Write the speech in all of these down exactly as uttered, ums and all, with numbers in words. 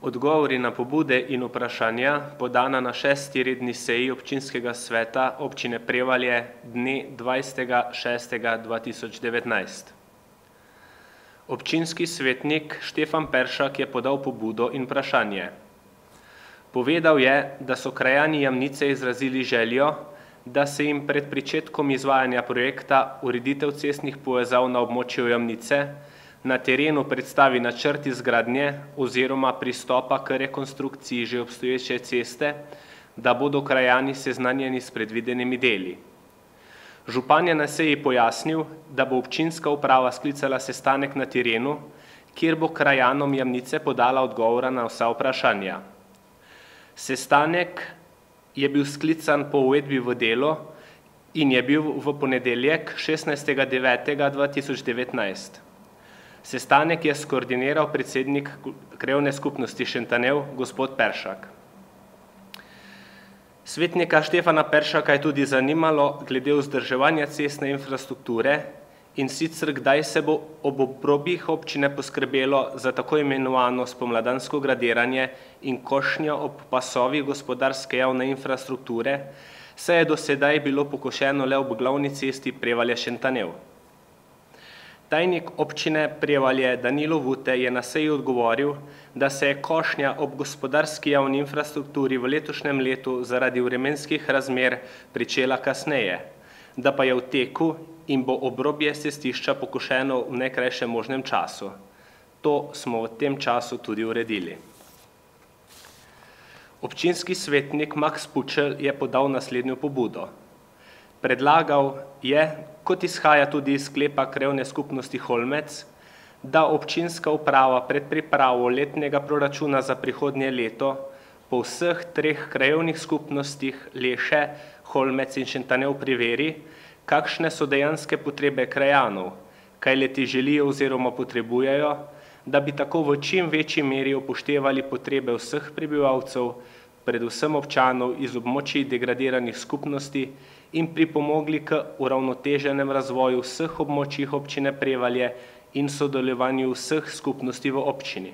Odgovori na pobude in vprašanja podana na šesti redni seji občinskega sveta občine Prevalje dne dvajsetega šestega dva tisoč devetnajst. Občinski svetnik Štefan Peršak je podal pobudo in vprašanje. Povedal je, da so krajani Jamnice izrazili željo, da se jim pred pričetkom izvajanja projekta ureditev cestnih povezav na območju Jamnice na terenu predstavi načrt izgradnje oziroma pristopa k rekonstrukciji že obstoječe ceste, da bodo krajani seznanjeni s predvidenimi deli. Župan je na seji pojasnil, da bo občinska uprava sklicala sestanek na terenu, kjer bo krajanom Jamnice podala odgovora na vsa vprašanja. Sestanek je bil sklican po uvedbi v delo in je bil v ponedeljek šestnajstega devetega dva tisoč devetnajst. Sestanek je skoordiniral predsednik Krajevne skupnosti Šentjernej, gospod Peršak. Svetnika Štefana Peršaka je tudi zanimalo glede vzdrževanja cestne infrastrukture in sicer kdaj se bo ob obrobjih občine poskrbelo za tako imenovano spomladansko gradiranje in košnjo ob pasovih gospodarske javne infrastrukture, saj je do sedaj bilo pokošeno le ob glavni cesti Prevalje-Šentjernej. Tajnik občine Prevalje Danilo Vute je na seji odgovoril, da se je košnja ob gospodarski javni infrastrukturi v letošnjem letu zaradi vremenskih razmer pričela kasneje, da pa je v teku in bo obrobje cestišča pokošeno v najkrajšem možnem času. To smo v tem času tudi uredili. Občinski svetnik Maks Pučelj je podal naslednjo pobudo. Predlagal je, kot izhaja tudi iz sklepa Krajevne skupnosti Holmec, da občinska uprava pred pripravo letnega proračuna za prihodnje leto po vseh treh krajevnih skupnostih Leše, Holmec in Šentjernej preveri, kakšne so dejanske potrebe krajanov, kaj leti želijo oziroma potrebujejo, da bi tako v čim večji meri upoštevali potrebe vseh prebivalcev, predvsem občanov iz območij degradiranih skupnosti in pripomogli k uravnoteženem razvoju vseh območjih občine Prevalje in sodelovanju vseh skupnosti v občini.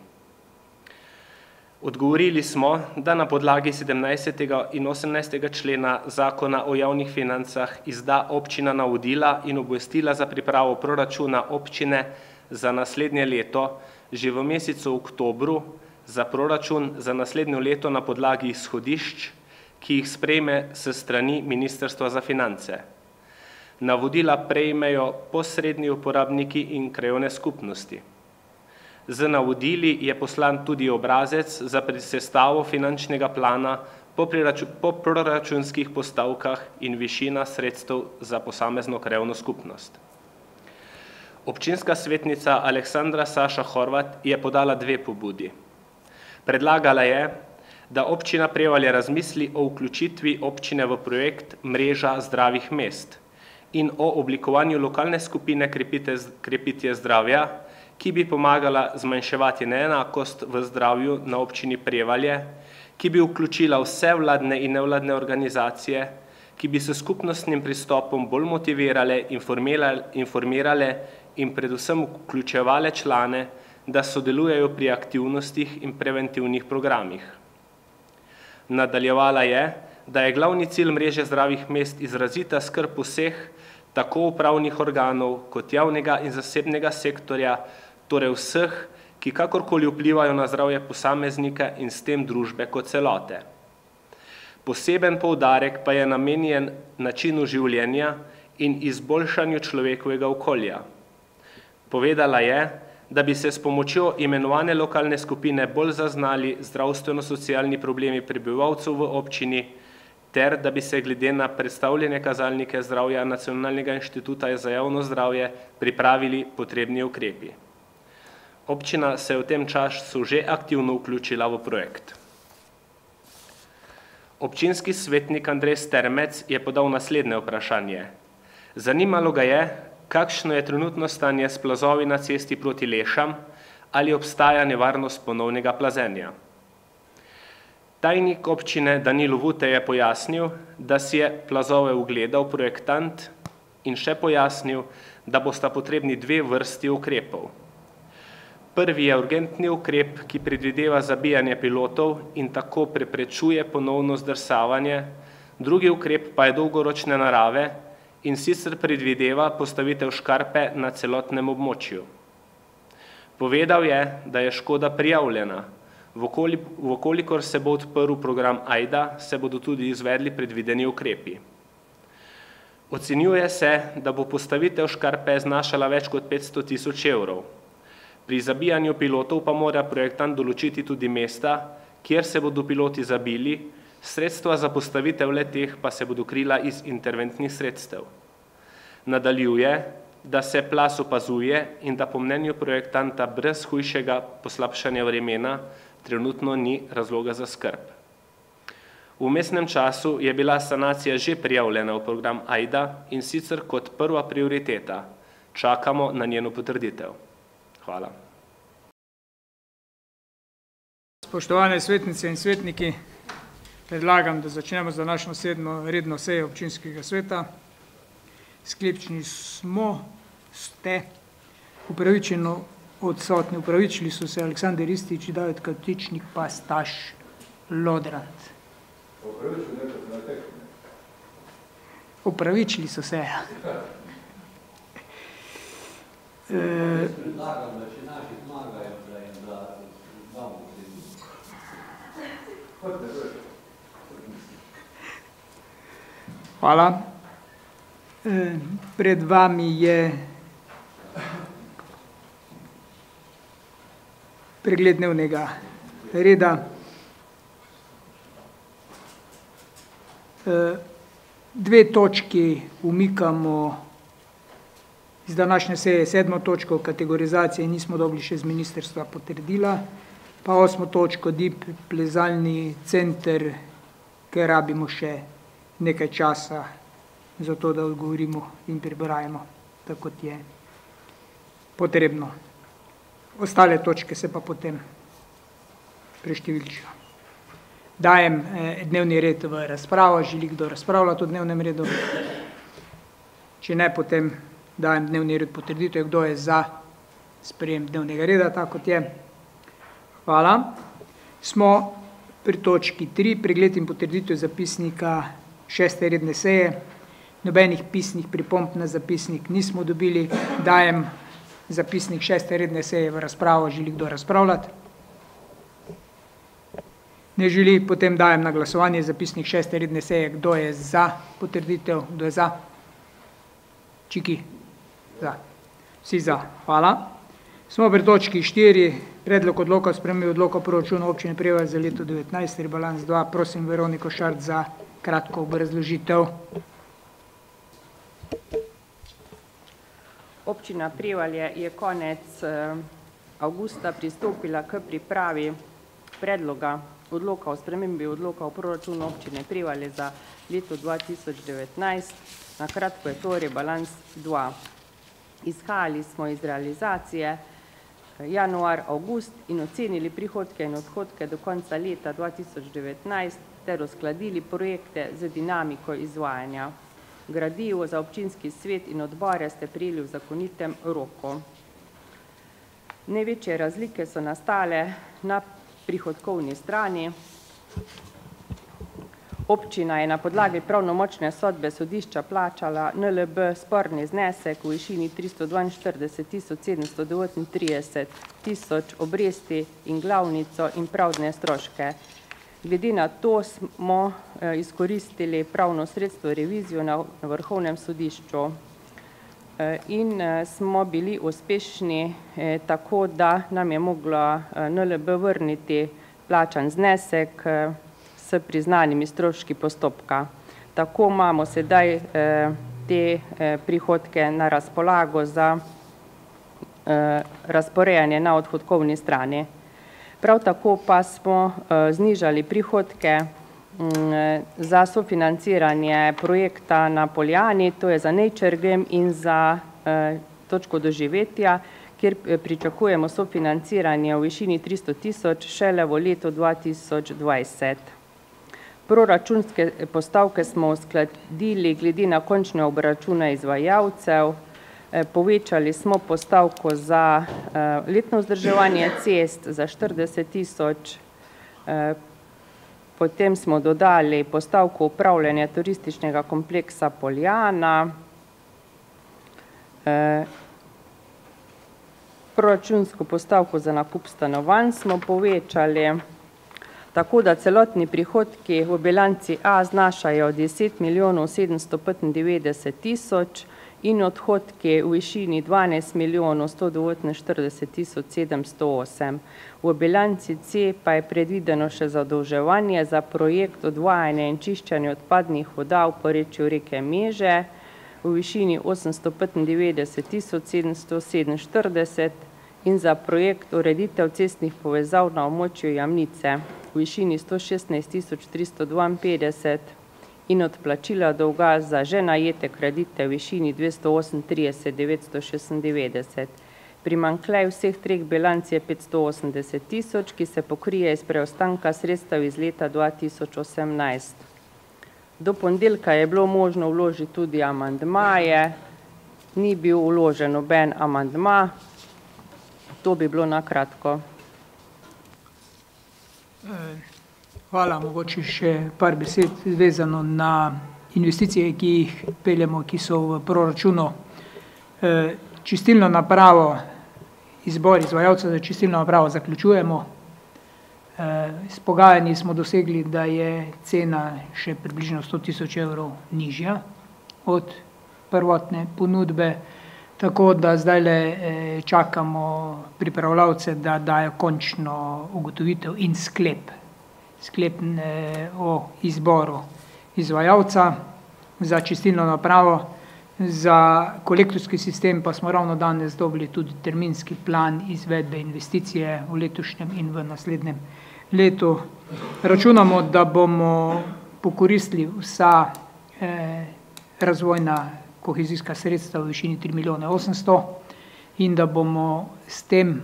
Odgovorili smo, da na podlagi sedemnajstega in osemnajstega člena Zakona o javnih financah izda občina navodila in obvestila za pripravo proračuna občine za naslednje leto že v mesecu oktobru, za proračun za naslednjo leto na podlagi izhodišč, ki jih sprejme s strani Ministrstva za finance. Navodila prejmejo posredni uporabniki in krajevne skupnosti. Z navodili je poslan tudi obrazec za sestavo finančnega plana po, po proračunskih postavkah in višina sredstev za posamezno krajevno skupnost. Občinska svetnica Aleksandra Saša Horvat je podala dve pobudi. Predlagala je, da občina Prevalje razmisli o vključitvi občine v projekt Mreža zdravih mest in o oblikovanju lokalne skupine krepitve zdravja, ki bi pomagala zmanjševati neenakost v zdravju na občini Prevalje, ki bi vključila vse vladne in nevladne organizacije, ki bi se skupnostnim pristopom bolj motivirale, informirale in predvsem vključevale člane, da sodelujejo pri aktivnostih in preventivnih programih. Nadaljevala je, da je glavni cilj Mreže zdravih mest izrazita skrb vseh, tako upravnih organov kot javnega in zasebnega sektorja, torej vseh, ki kakorkoli vplivajo na zdravje posameznika in s tem družbe kot celote. Poseben poudarek pa je namenjen načinu življenja in izboljšanju človekovega okolja. Povedala je, da bi se s pomočjo imenovane lokalne skupine bolj zaznali zdravstveno-socialni problemi prebivalcev v občini, ter da bi se glede na predstavljene kazalnike zdravja Nacionalnega inštituta za javno zdravje pripravili potrebni ukrepi. Občina se je v tem času že aktivno vključila v projekt. Občinski svetnik Andrej Stermec je podal naslednje vprašanje. Zanimalo ga je, kakšno je trenutno stanje s plazovi na cesti proti Lešam, ali obstaja nevarnost ponovnega plazenja. Tajnik občine Danilo Vute je pojasnil, da si je plazove ugledal projektant in še pojasnil, da bosta potrebni dve vrsti ukrepov. Prvi je urgentni ukrep, ki predvideva zabijanje pilotov in tako preprečuje ponovno zdrsavanje, drugi ukrep pa je dolgoročne narave in sicer predvideva postavitev škarpe na celotnem območju. Povedal je, da je škoda prijavljena. Vkolikor se bo odprl program AJDA, se bodo tudi izvedli predvideni ukrepi. Ocenjuje se, da bo postavitev škarpe znašala več kot petsto tisoč evrov. Pri zabijanju pilotov pa mora projektant določiti tudi mesta, kjer se bodo piloti zabili, sredstva za postavitev le-teh pa se bodo krila iz interventnih sredstev. Nadaljuje, da se plaz opazuje in da po mnenju projektanta brez hujšega poslabšanja vremena trenutno ni razloga za skrb. V vmesnem času je bila sanacija že prijavljena v program AJDA in sicer kot prva prioriteta. Čakamo na njeno potrditev. Hvala. Spoštovane svetnice in svetniki, predlagam, da začnemo z današnjo sedmo redno sejo občinskega sveta. Sklepčni smo, ste, upravičeno odsotni, upravičili so se Aleksander Ristič, David Kavtičnik, pa Staš Lodrant. Upravičili so se. Predlagam, da še naši zmagajo, da jim da damo vsebno. Hvala. Pred vami je pregled dnevnega reda. Dve točki umikamo iz današnje seje, sedmo točko kategorizacije nismo dobili še z ministrstva potrdila, pa osmo točko D I P plezalni center, ker rabimo še nekaj časa za to, da odgovorimo in preberajamo, tako kot je potrebno. Ostale točke se pa potem preštevilčijo. Dajem dnevni red v razpravo, želi kdo razpravljati o dnevnem redu? Če ne, potem dajem dnevni red potrditev, kdo je za sprejem dnevnega reda, tako kot je. Hvala. Smo pri točki tri, pregled in potrditev zapisnika šeste redne seje. Nobenih pisnih pripomb na zapisnik nismo dobili. Dajem zapisnik šeste redne seje v razpravo, želi kdo razpravljati? Ne želi, potem dajem na glasovanje zapisnik šeste redne seje, kdo je za potrditev, kdo je za? Čiki? Za. Vsi za. Hvala. Smo pri točki štiri, predlog odloka o spremembi odloka o proračunu občine Prevalj za leto devetnajst, rebalans dva. Prosim Veroniko Šart za kratko obrazložitev. Občina Prevalje je konec avgusta pristopila k pripravi predloga odloka o spremembi odloka o proračunu občine Prevalje za leto dva tisoč devetnajst, na kratko je to rebalans dva. Izhajali smo iz realizacije januar, avgust in ocenili prihodke in odhodke do konca leta dva tisoč devetnajst ter uskladili projekte z dinamiko izvajanja. Gradivo za občinski svet in odbore ste prijeli v zakonitem roku. Največje razlike so nastale na prihodkovni strani. Občina je na podlagi pravnomočne sodbe sodišča plačala N L B sporni znesek v višini tristo dvainštirideset tisoč sedemsto devetintrideset tisoč obresti in glavnico in pravdne stroške. Glede na to smo izkoristili pravno sredstvo revizijo na Vrhovnem sodišču in smo bili uspešni tako, da nam je mogla N L B vrniti plačan znesek s priznanimi stroški postopka. Tako imamo sedaj te prihodke na razpolago za razporejanje na odhodkovni strani. Prav tako pa smo znižali prihodke za sofinanciranje projekta na Poljani, to je za Nature Game in za točko doživetja, kjer pričakujemo sofinanciranje v višini tristo tisoč šele v letu dva tisoč dvajset. Proračunske postavke smo uskladili glede na končne obračune izvajalcev. Povečali smo postavko za letno vzdrževanje cest za štirideset tisoč, potem smo dodali postavko upravljanja turističnega kompleksa Poljana, proračunsko postavko za nakup stanovanj smo povečali, tako da celotni prihodki v bilanci A znašajo deset milijonov sedemsto petindevetdeset tisoč in odhodki v višini dvanajst milijonov sto devetinštirideset tisoč sedemsto osem. V bilanci C pa je predvideno še zadolževanje za projekt odvajanja in čiščanja odpadnih voda v porečju reke Meže v višini osemsto petindevetdeset tisoč sedemsto sedeminštirideset in za projekt ureditev cestnih povezav na območju Jamnice v višini sto šestnajst tisoč tristo dvainpetdeset in odplačila dolga za že najete kredite v višini dvesto osemintrideset tisoč devetsto šestindevetdeset. Primanjkljaj vseh treh bilanc je petsto osemdeset tisoč, ki se pokrije iz preostanka sredstev iz leta dva tisoč osemnajst. Do ponedeljka je bilo možno vložiti tudi amandmaje, ni bil vložen noben amandma, to bi bilo na kratko. Hvala, mogoče še par besed vezano na investicije, ki jih peljemo, ki so v proračunu. Čistilno napravo, izbor izvajalca za čistilno napravo zaključujemo. S pogajanji smo dosegli, da je cena še približno sto tisoč evrov nižja od prvotne ponudbe, tako da zdajle čakamo pripravljavce, da dajo končno ugotovitev in sklep. sklep o izboru izvajalca za čistilno napravo. Za kolektorski sistem pa smo ravno danes dobili tudi terminski plan izvedbe investicije v letošnjem in v naslednjem letu. Računamo, da bomo pokoristili vsa eh, razvojna kohezijska sredstva v višini tri milijone osemsto in da bomo s tem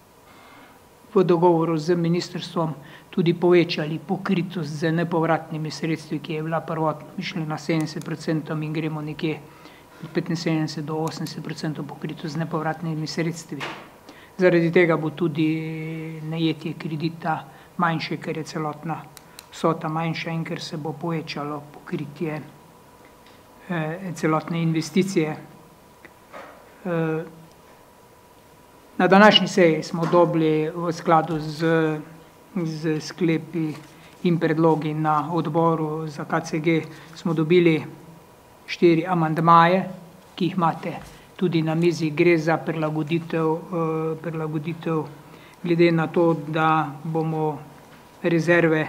v dogovoru z ministrstvom tudi povečali pokritost z nepovratnimi sredstvi, ki je bila prvotno mišljena na sedemdeset procentov in gremo nekje petinsedemdeset do osemdeset procentov pokritost z nepovratnimi sredstvi. Zaradi tega bo tudi najetje kredita manjše, ker je celotna vsota manjša in ker se bo povečalo pokritje eh, celotne investicije. Eh, na današnji seji smo dobili v skladu z z sklepi in predlogi na odboru za K C G smo dobili štiri amandmaje, ki jih imate tudi na mizi. Gre za prilagoditev, prilagoditev glede na to, da bomo rezerve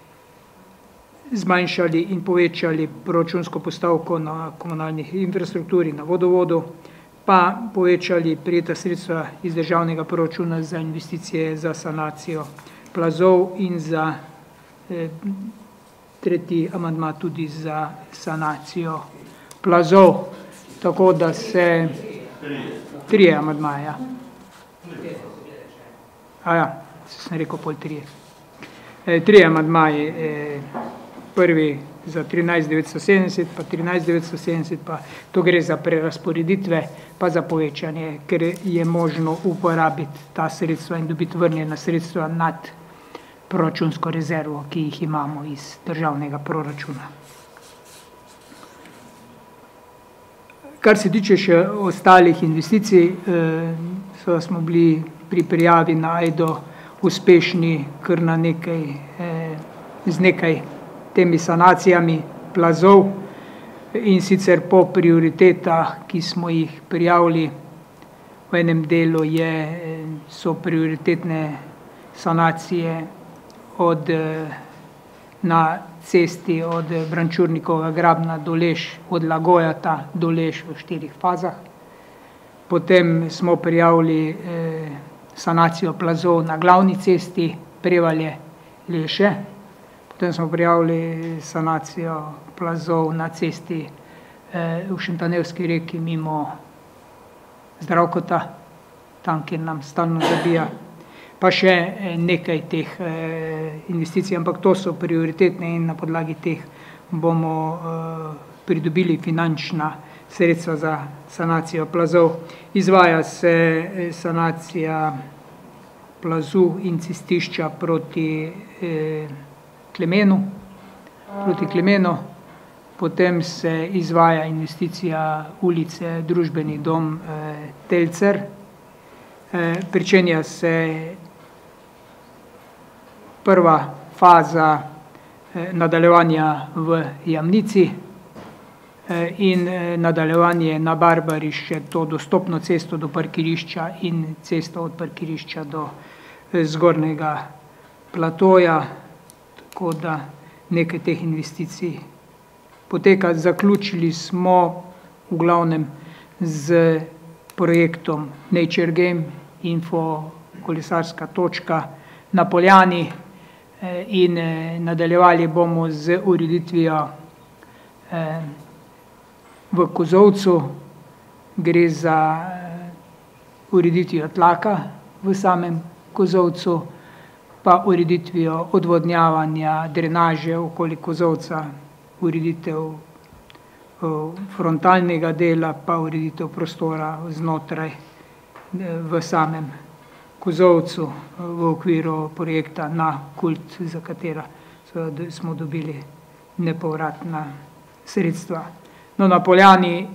zmanjšali in povečali proračunsko postavko na komunalnih infrastrukturi, na vodovodu, pa povečali prejeta sredstva iz državnega proračuna za investicije za sanacijo plazov in za eh, tretji amandma tudi za sanacijo plazov. Tako da se trije amandmaja. A ja, sem rekel pol trije. E, trije amandmaji, e, prvi za trinajst devetsto sedemdeset, pa trinajst devetsto sedemdeset, pa to gre za prerasporeditve, pa za povečanje, ker je možno uporabiti ta sredstva in dobiti vrnjena sredstva nad proračunsko rezervo, ki jih imamo iz državnega proračuna. Kar se tiče še ostalih investicij, so smo bili pri prijavi na Ajdo uspešni kar na nekaj, z nekaj temi sanacijami plazov in sicer po prioritetah, ki smo jih prijavili. V enem delu je, so prioritetne sanacije od, na cesti od Brančurnikovega grabna do Leš, od Lagojata do Leš v štirih fazah. Potem smo prijavili eh, sanacijo plazov na glavni cesti Prevalje-Leše. Potem smo prijavili sanacijo plazov na cesti eh, v Šentanevski reki mimo Zdravkota, tam, kjer nam stalno zabija. Pa še nekaj teh investicij, ampak to so prioritetne in na podlagi teh bomo pridobili finančna sredstva za sanacijo plazov. Izvaja se sanacija plazu in cistišča proti eh, Klemenu, proti Klemenu, potem se izvaja investicija ulice Družbeni dom eh, Telcer, eh, pričenja se prva faza eh, nadaljevanja v Jamnici eh, in eh, nadaljevanje na Barbarišče, to dostopno cesto do parkirišča in cesto od parkirišča do eh, zgornjega platoja, tako da nekaj teh investicij poteka. Zaključili smo v glavnem z projektom Nature Game, info kolesarska točka na Poljani eh, in eh, nadaljevali bomo z ureditvijo eh, v Kozovcu. Gre za eh, ureditvijo tlaka v samem Kozovcu, pa ureditvijo odvodnjavanja, drenaže okoli Kozovca, ureditev frontalnega dela, pa ureditev prostora znotraj v samem Kozovcu v okviru projekta Na kult, za katera smo dobili nepovratna sredstva. No, na Poljani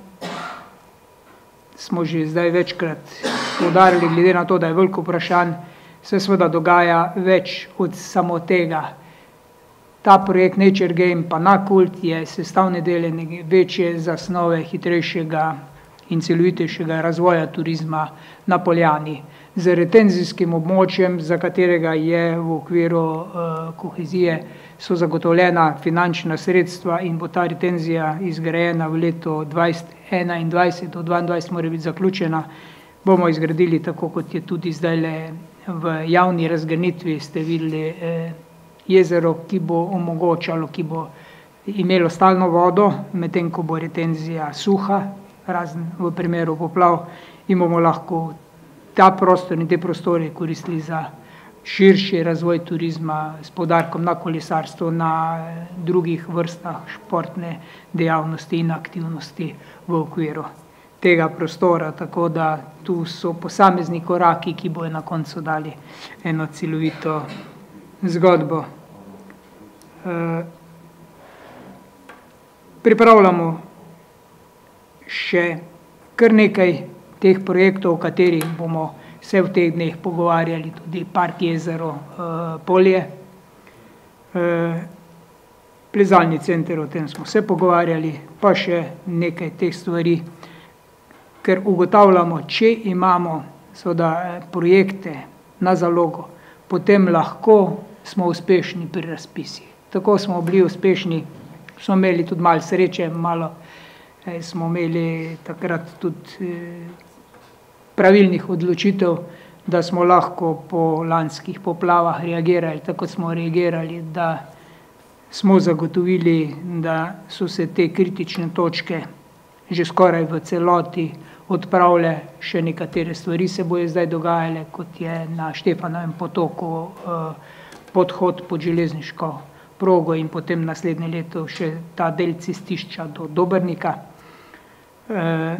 smo že zdaj večkrat poudarili, glede na to, da je veliko vprašanj, se seveda dogaja več od samo tega. Ta projekt Nature Game pa Na kult je sestavni del večje zasnove hitrejšega in celovitejšega razvoja turizma na Poljani z retenzijskim območjem, za katerega je v okviru uh, kohezije so zagotovljena finančna sredstva in bo ta retenzija izgrajena v letu dvajset enaindvajset do dvaindvajset mora biti zaključena. Bomo izgradili, tako kot je tudi zdaj v javni razgrnitvi, ste videli eh, jezero, ki bo omogočalo, ki bo imelo stalno vodo, medtem ko bo retenzija suha, razen v primeru poplav, in bomo lahko ta prostor in te prostore koristili za širši razvoj turizma s poudarkom na kolesarstvo, na drugih vrstah športne dejavnosti in aktivnosti v okviru tega prostora, tako da tu so posamezni koraki, ki bojo na koncu dali eno celovito zgodbo. E, pripravljamo še kar nekaj teh projektov, o katerih bomo se v teh dneh pogovarjali, tudi Park Jezero e, Polje, e, plezalni center, o tem smo se pogovarjali, pa še nekaj teh stvari, ker ugotavljamo, če imamo seveda projekte na zalogo, potem lahko smo uspešni pri razpisih. Tako smo bili uspešni, smo imeli tudi malo sreče, malo eh, smo imeli takrat tudi eh, pravilnih odločitev, da smo lahko po lanskih poplavah reagirali, tako smo reagirali, da smo zagotovili, da so se te kritične točke že skoraj v celoti odpravile, še nekatere stvari se bojo zdaj dogajale, kot je na Štefanovem potoku eh, podhod pod železniško progo in potem naslednje leto še ta del cistišča do Dobrnika. Eh,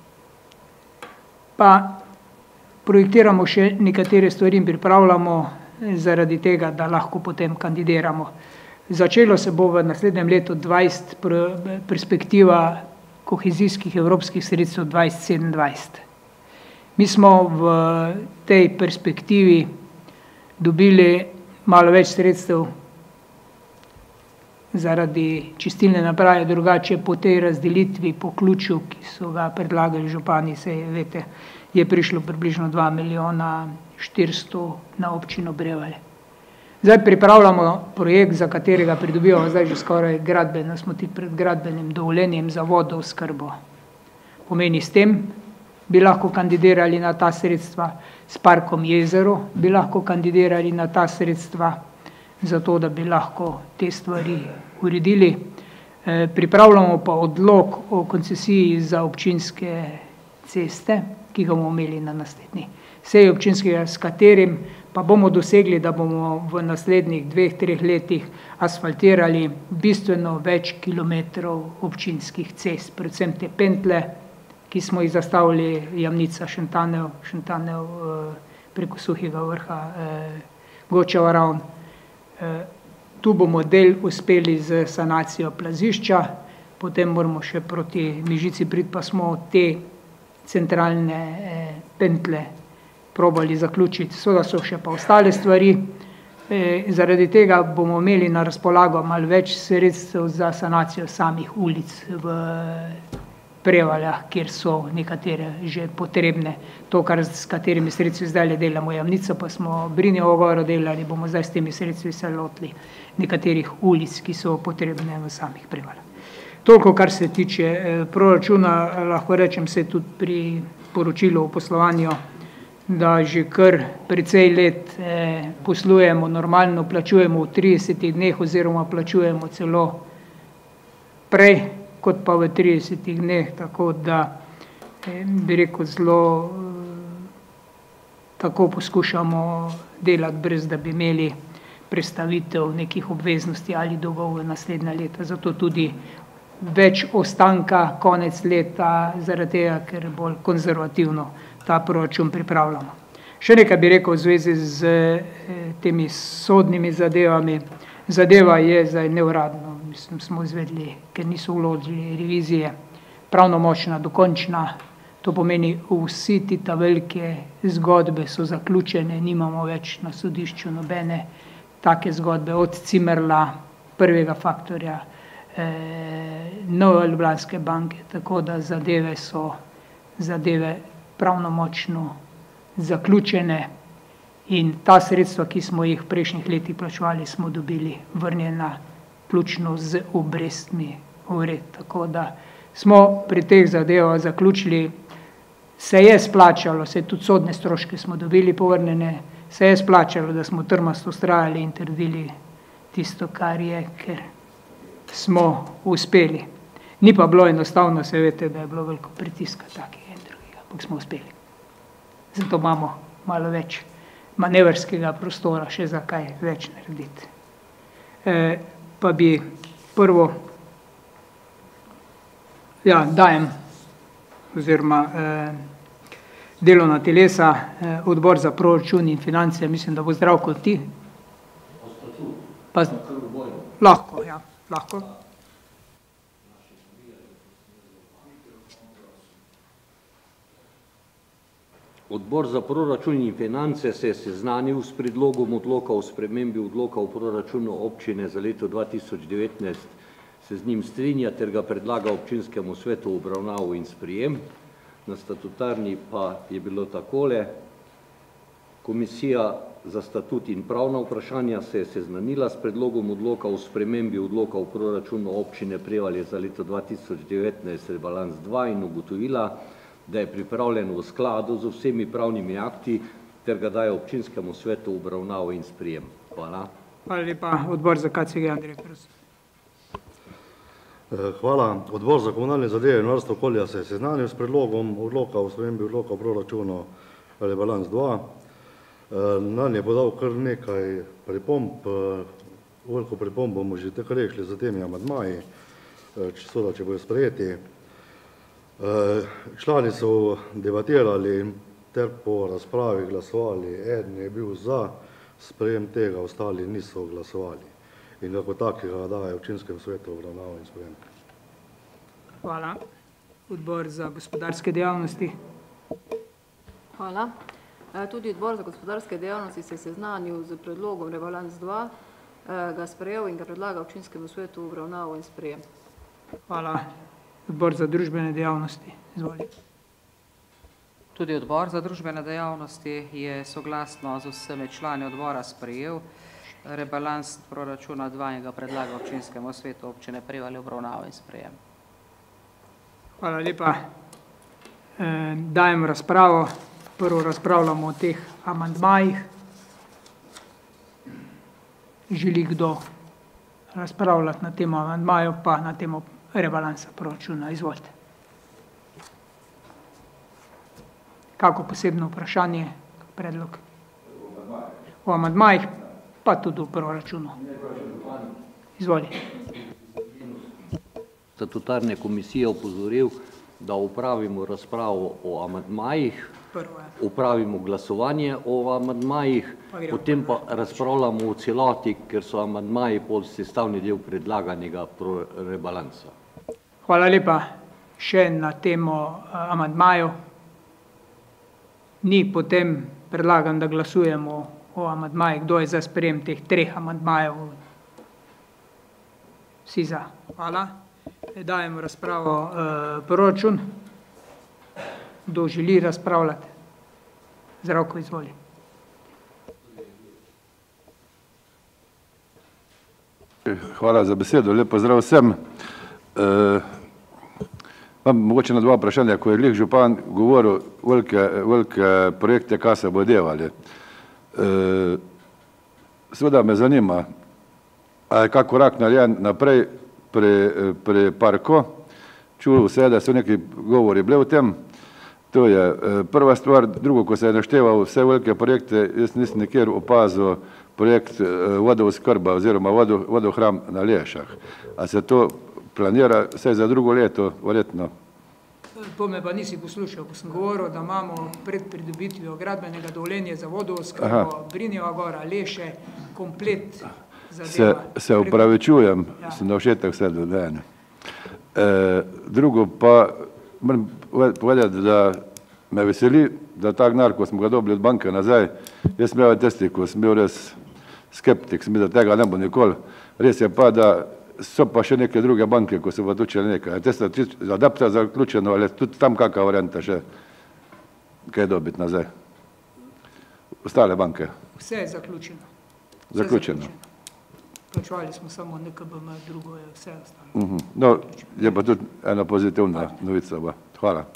pa projektiramo še nekatere stvari in pripravljamo zaradi tega, da lahko potem kandidiramo. Začelo se bo v naslednjem letu dvajset perspektiva kohezijskih evropskih sredstev dvajset sedemindvajset. Mi smo v tej perspektivi dobili malo več sredstev zaradi čistilne naprave, drugače po tej razdelitvi, po ključu, ki so ga predlagali župani, se veste, je prišlo približno dva milijona štiristo na občino Brevalj. Zdaj pripravljamo projekt, za katerega pridobivamo zdaj že skoraj gradbeno, smo tik pred gradbenim dovoljenjem za vodooskrbo. Pomeni, s tem bi lahko kandidirali na ta sredstva, s Parkom Jezero bi lahko kandidirali na ta sredstva, zato da bi lahko te stvari uredili. E, pripravljamo pa odlok o koncesiji za občinske ceste, ki ga bomo imeli na naslednji seji občinskega, s katerim pa bomo dosegli, da bomo v naslednjih dveh, treh letih asfaltirali bistveno več kilometrov občinskih cest, predvsem te pentle, ki smo jih zastavili, Jamnica, Šentanev, Šentanev preko Suhega vrha, Gočeva ravn. Tu bomo del uspeli z sanacijo plazišča, potem moramo še proti Mežici priti, pa smo te centralne pentle probali zaključiti. Seveda so še pa ostale stvari. E, zaradi tega bomo imeli na razpolago malo več sredstev za sanacijo samih ulic v Prevaljah, kjer so nekatere že potrebne. To, kar s katerimi sredstvi zdaj delamo Jamnico, pa smo Brinjevo goro delali, bomo zdaj s temi sredstvi se lotili nekaterih ulic, ki so potrebne v samih Prevaljah. Toliko, kar se tiče eh, proračuna, lahko rečem se tudi pri poročilu o poslovanju, da že kar precej let eh, poslujemo normalno, plačujemo v tridesetih dneh oziroma plačujemo celo prej, kot pa v tridesetih dneh, tako da eh, bi rekel zelo eh, tako poskušamo delati, brez da bi imeli prestavitev nekih obveznosti ali dolgov v naslednja leta. Zato tudi več ostanka konec leta, zaradi tega, ker bolj konzervativno ta proračun pripravljamo. Še nekaj bi rekel v zvezi z eh, temi sodnimi zadevami. Zadeva je zdaj neuradno, mislim, smo izvedli, ker niso vložili revizije, pravnomočna, dokončna. To pomeni, vsi ti ta velike zgodbe so zaključene, nimamo več na sodišču nobene take zgodbe, od Cimerla, prvega faktorja, eh, Nove Ljubljanske banke, tako da zadeve so zadeve pravnomočno zaključene in ta sredstva, ki smo jih v prejšnjih letih plačevali, smo dobili vrnjena vključno z obrestmi vred. Tako da smo pri teh zadevah zaključili, se je splačalo, se tudi sodne stroške smo dobili povrnjene, se je splačalo, da smo trmasto vztrajali in trdili tisto, kar je, ker smo uspeli. Ni pa bilo enostavno, se veste, da je bilo veliko pritiska takih. Smo uspeli. Zato imamo malo več manevrskega prostora še za kaj več narediti. E, pa bi prvo, ja, dajem, oziroma eh, delovna telesa, eh, odbor za proračun in finance, mislim, da bo Zdravko ti. Pa, lahko, ja, lahko. Odbor za proračun in finance se je seznanil s predlogom odloka o spremembi odloka o proračunu občine za leto dva tisoč devetnajst, se z njim strinja ter ga predlaga občinskemu svetu v obravnavo in sprejem. Na statutarni pa je bilo takole. Komisija za statut in pravna vprašanja se je seznanila s predlogom odloka o spremembi odloka o proračunu občine Prevalje za leto dva tisoč devetnajst rebalans dva in ugotovila, da je pripravljen v skladu z vsemi pravnimi akti ter ga daje občinskemu svetu v obravnavo in sprejem. Hvala. Hvala lepa. Odbor za K C G, Andrej, prosim. Hvala. Odbor za komunalne zadeve in varstvo okolja se je seznanil s predlogom odloka o spremembi odloka o proračunu rebalans dva. Nanj je podal kar nekaj pripomb. Veliko pripomb bomo že tako rešili za temi amadmaji, če, če bojo sprejeti. Člani so debatirali ter po razpravi glasovali. Eden je bil za sprejem tega, ostali niso glasovali. In kako takega daje občinskem svetu obravnavo in sprejem. Hvala. Odbor za gospodarske dejavnosti. Hvala. Tudi odbor za gospodarske dejavnosti se je seznanil z predlogom rebalans dva, ga sprejel in ga predlaga občinskemu svetu v obravnavo in sprejem. Hvala. Odbor za družbene dejavnosti. Izvolite. Tudi odbor za družbene dejavnosti je soglasno z vsemi člani odbora sprejel rebalans proračuna dva in ga predlaga občinskemu svetu občine Prevalje obravnavo in sprejem. Hvala lepa. E, dajem razpravo. Prvo razpravljamo o teh amandmajih. Želi kdo razpravljati na temo amandmaju, pa na temo rebalansa proračuna? Izvolite. Kako posebno vprašanje, predlog? o amadmajih, pa tudi v proračunu. Izvoli. Statutarne komisije opozoril, da upravimo razpravo o amadmajih, upravimo glasovanje o amadmajih, potem pa razpravljamo v celoti, ker so amadmaji pod sestavni del predlaganega rebalansa. Hvala lepa. Še na temo amadmajev. Ni potem predlagam, da glasujemo o amadmajih. Kdo je za sprejem teh treh amadmajev? Vsi za. Hvala. Dajemo razpravo proračun. Kdo želi razpravljati? Zdravko, izvoli. Hvala za besedo. Lep pozdrav vsem. Imam mogoče na dva vprašanja, ko je glih župan govoril velike projekte, kaj se bo delali. Seveda me zanima, a je kak korak narejen naprej pri parku. Čul vse, da so neki govori bili o tem. To je prva stvar. Drugo, ko se je našteval vse velike projekte, jaz nisem nikjer opazil projekt vodooskrba oziroma vodohram na Lešah. A se to planira vse za drugo leto, verjetno? To me pa nisi poslušal, ko sem govoril, da imamo pred pridobitvijo gradbenega dovoljenja za vodooskrbo, Brinjeva gora, Leše, komplet zadeva. Se upravičujem, sem na všetek vse dodajene. Drugo pa moram povedati, da me veseli, da ta denar, ko smo ga dobili od banke nazaj, jaz sem imel testi, ko sem bil res skeptik, sem da tega ne bo nikoli. Res je pa, da so pa še neke druge banke, ko so pa točili nekaj. Testa adapta zaključeno, ali tudi tam kakva varianta še kaj dobiti nazaj? Ostale banke? Vse je zaključeno. Zaključeno. Plačevali smo samo N K B M, drugo je vse ostalo. No, je pa tudi ena pozitivna novica. Hvala.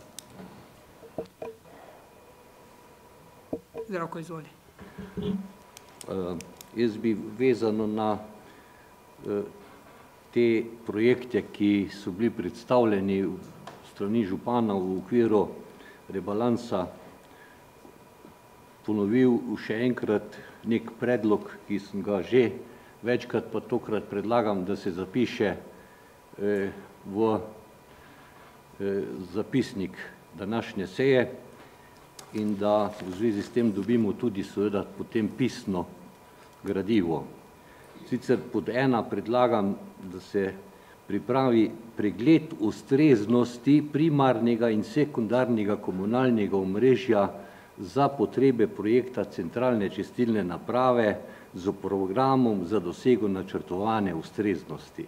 Zdravko, izvoli. Jaz bi vezano na te projekte, ki so bili predstavljeni strani župana v okviru rebalansa, ponovil še enkrat nek predlog, ki sem ga že večkrat pa tokrat predlagam, da se zapiše v zapisnik današnje seje in da v zvezi s tem dobimo tudi seveda potem pisno gradivo. Sicer pod ena predlagam, da se pripravi pregled ustreznosti primarnega in sekundarnega komunalnega omrežja za potrebe projekta centralne čistilne naprave z programom za dosego načrtovane ustreznosti.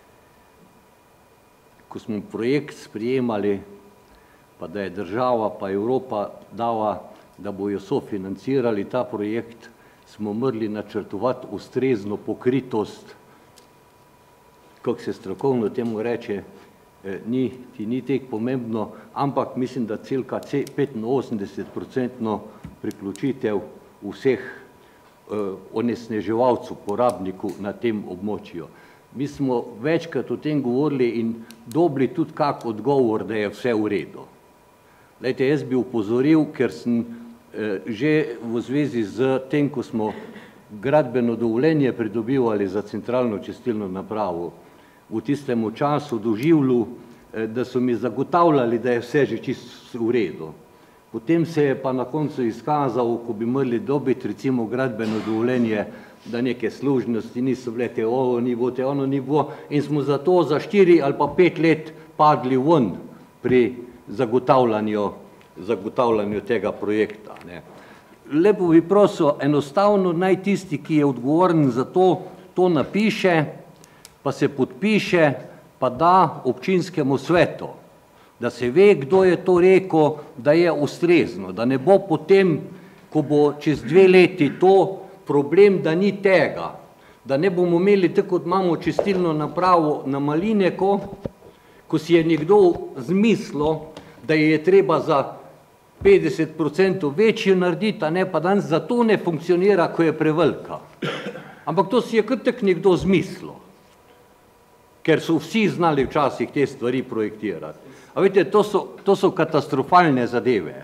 Ko smo projekt sprejemali, pa da je država pa Evropa dala, da bojo sofinancirali ta projekt, smo morali načrtovati ustrezno pokritost, kako se strokovno temu reče, ni, ti ni tek pomembno, ampak mislim, da celka petinosemdeset procentno priključitev vseh onesnaževalcev, porabnikov na tem območju. Mi smo večkrat o tem govorili in dobili tudi kak odgovor, da je vse v redu. Glejte, jaz bi upozoril, ker sem že v zvezi z tem, ko smo gradbeno dovoljenje pridobivali za centralno čistilno napravo, v tistem času doživljal, da so mi zagotavljali, da je vse že čisto v redu. Potem se je pa na koncu izkazal, ko bi morali dobiti recimo gradbeno dovoljenje, da neke služnosti niso bile te ovo nivo, te ono nivo in smo zato za štiri ali pa pet let padli ven pri zagotavljanju, zagotavljanju tega projekta. Ne. Lepo bi prosil, enostavno naj tisti, ki je odgovoren za to, to napiše, pa se podpiše, pa da občinskemu svetu, da se ve, kdo je to rekel, da je ustrezno, da ne bo potem, ko bo čez dve leti to problem, da ni tega, da ne bomo imeli tako, kot imamo čistilno napravo na Malineko, ko si je nekdo zmislil, da je treba za petdeset procentov večjo narediti, a ne pa danes zato ne funkcionira, ko je prevelika. Ampak to si je kar tak nekdo zmislil, ker so vsi znali včasih te stvari projektirati. A veste, to so, to so katastrofalne zadeve.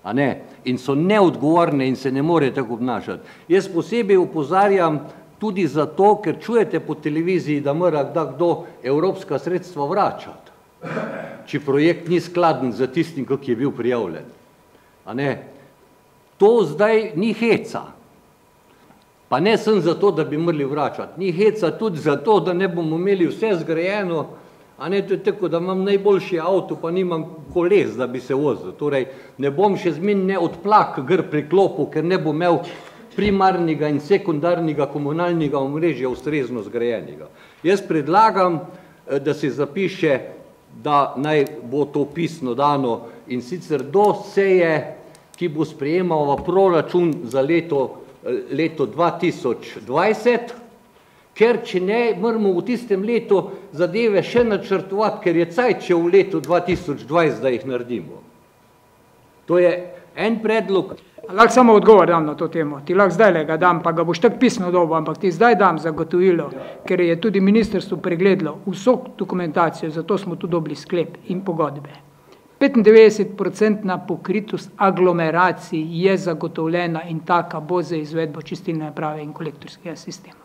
a ne, in so neodgovorne in se ne more tako obnašati. Jaz posebej opozarjam tudi zato, ker čujete po televiziji, da mora kdo evropska sredstva vračati, če projekt ni skladen za tistim, ki je bil prijavljen. A ne, to zdaj ni heca. Pa ne sem zato, da bi morali vračati. Ni heca tudi zato, da ne bomo imeli vse zgrajeno, a ne, to je tako, da imam najboljši avto, pa nimam koles, da bi se vozil. Torej, ne bom še zmin ne odplak gr priklopil, ker ne bo imel primarnega in sekundarnega komunalnega omrežja ustrezno zgrajenega. Jaz predlagam, da se zapiše, da naj bo to pisno dano in sicer do seje, ki bo sprejemala proračun za leto, leto dva tisoč dvajset, ker če ne, moramo v tistem letu zadeve še načrtovati, ker je cajt še v letu dva tisoč dvajset, da jih naredimo. To je en predlog. Lahko samo odgovor dam na to temo. Ti lahko zdaj ga dam, pa ga boš tako pisno dobil, ampak ti zdaj dam zagotovilo, ker je tudi ministrstvo pregledalo vso dokumentacijo, zato smo tu dobili sklep in pogodbe. petindevetdeset procentna pokritost aglomeracij je zagotovljena in taka bo za izvedbo čistilne naprave in kolektorskega sistema.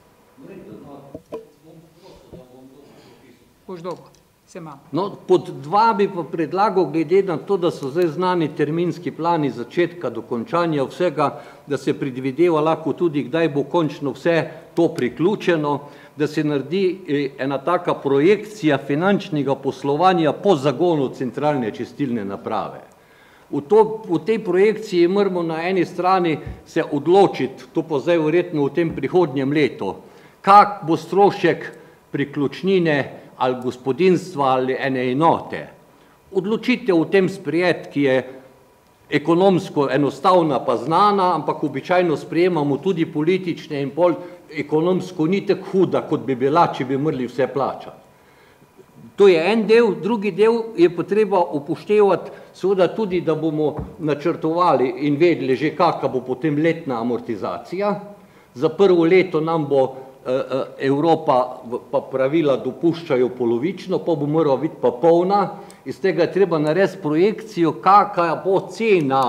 Boš dobil, se imam. No, pod dva bi pa predlagal, glede na to, da so zdaj znani terminski plani začetka, dokončanja vsega, da se predvideva lahko tudi, kdaj bo končno vse to priključeno, da se naredi ena taka projekcija finančnega poslovanja po zagonu centralne čistilne naprave. V, to, v tej projekciji moramo na eni strani se odločiti, to pa zdaj verjetno v tem prihodnjem letu, kak bo strošek priključnine ali gospodinstva ali ene enote. Odločitev v tem sprejet, ki je ekonomsko enostavna pa znana, ampak običajno sprejemamo tudi politične in pol ekonomsko ni tako huda, kot bi bila, če bi morali vse plačati. To je en del, drugi del je potreba upoštevati seveda tudi, da bomo načrtovali in vedeli že, kakva bo potem letna amortizacija. Za prvo leto nam bo Evropa pa pravila dopuščajo polovično, pa bo morala biti pa polna, iz tega je treba narediti projekcijo, kakva bo cena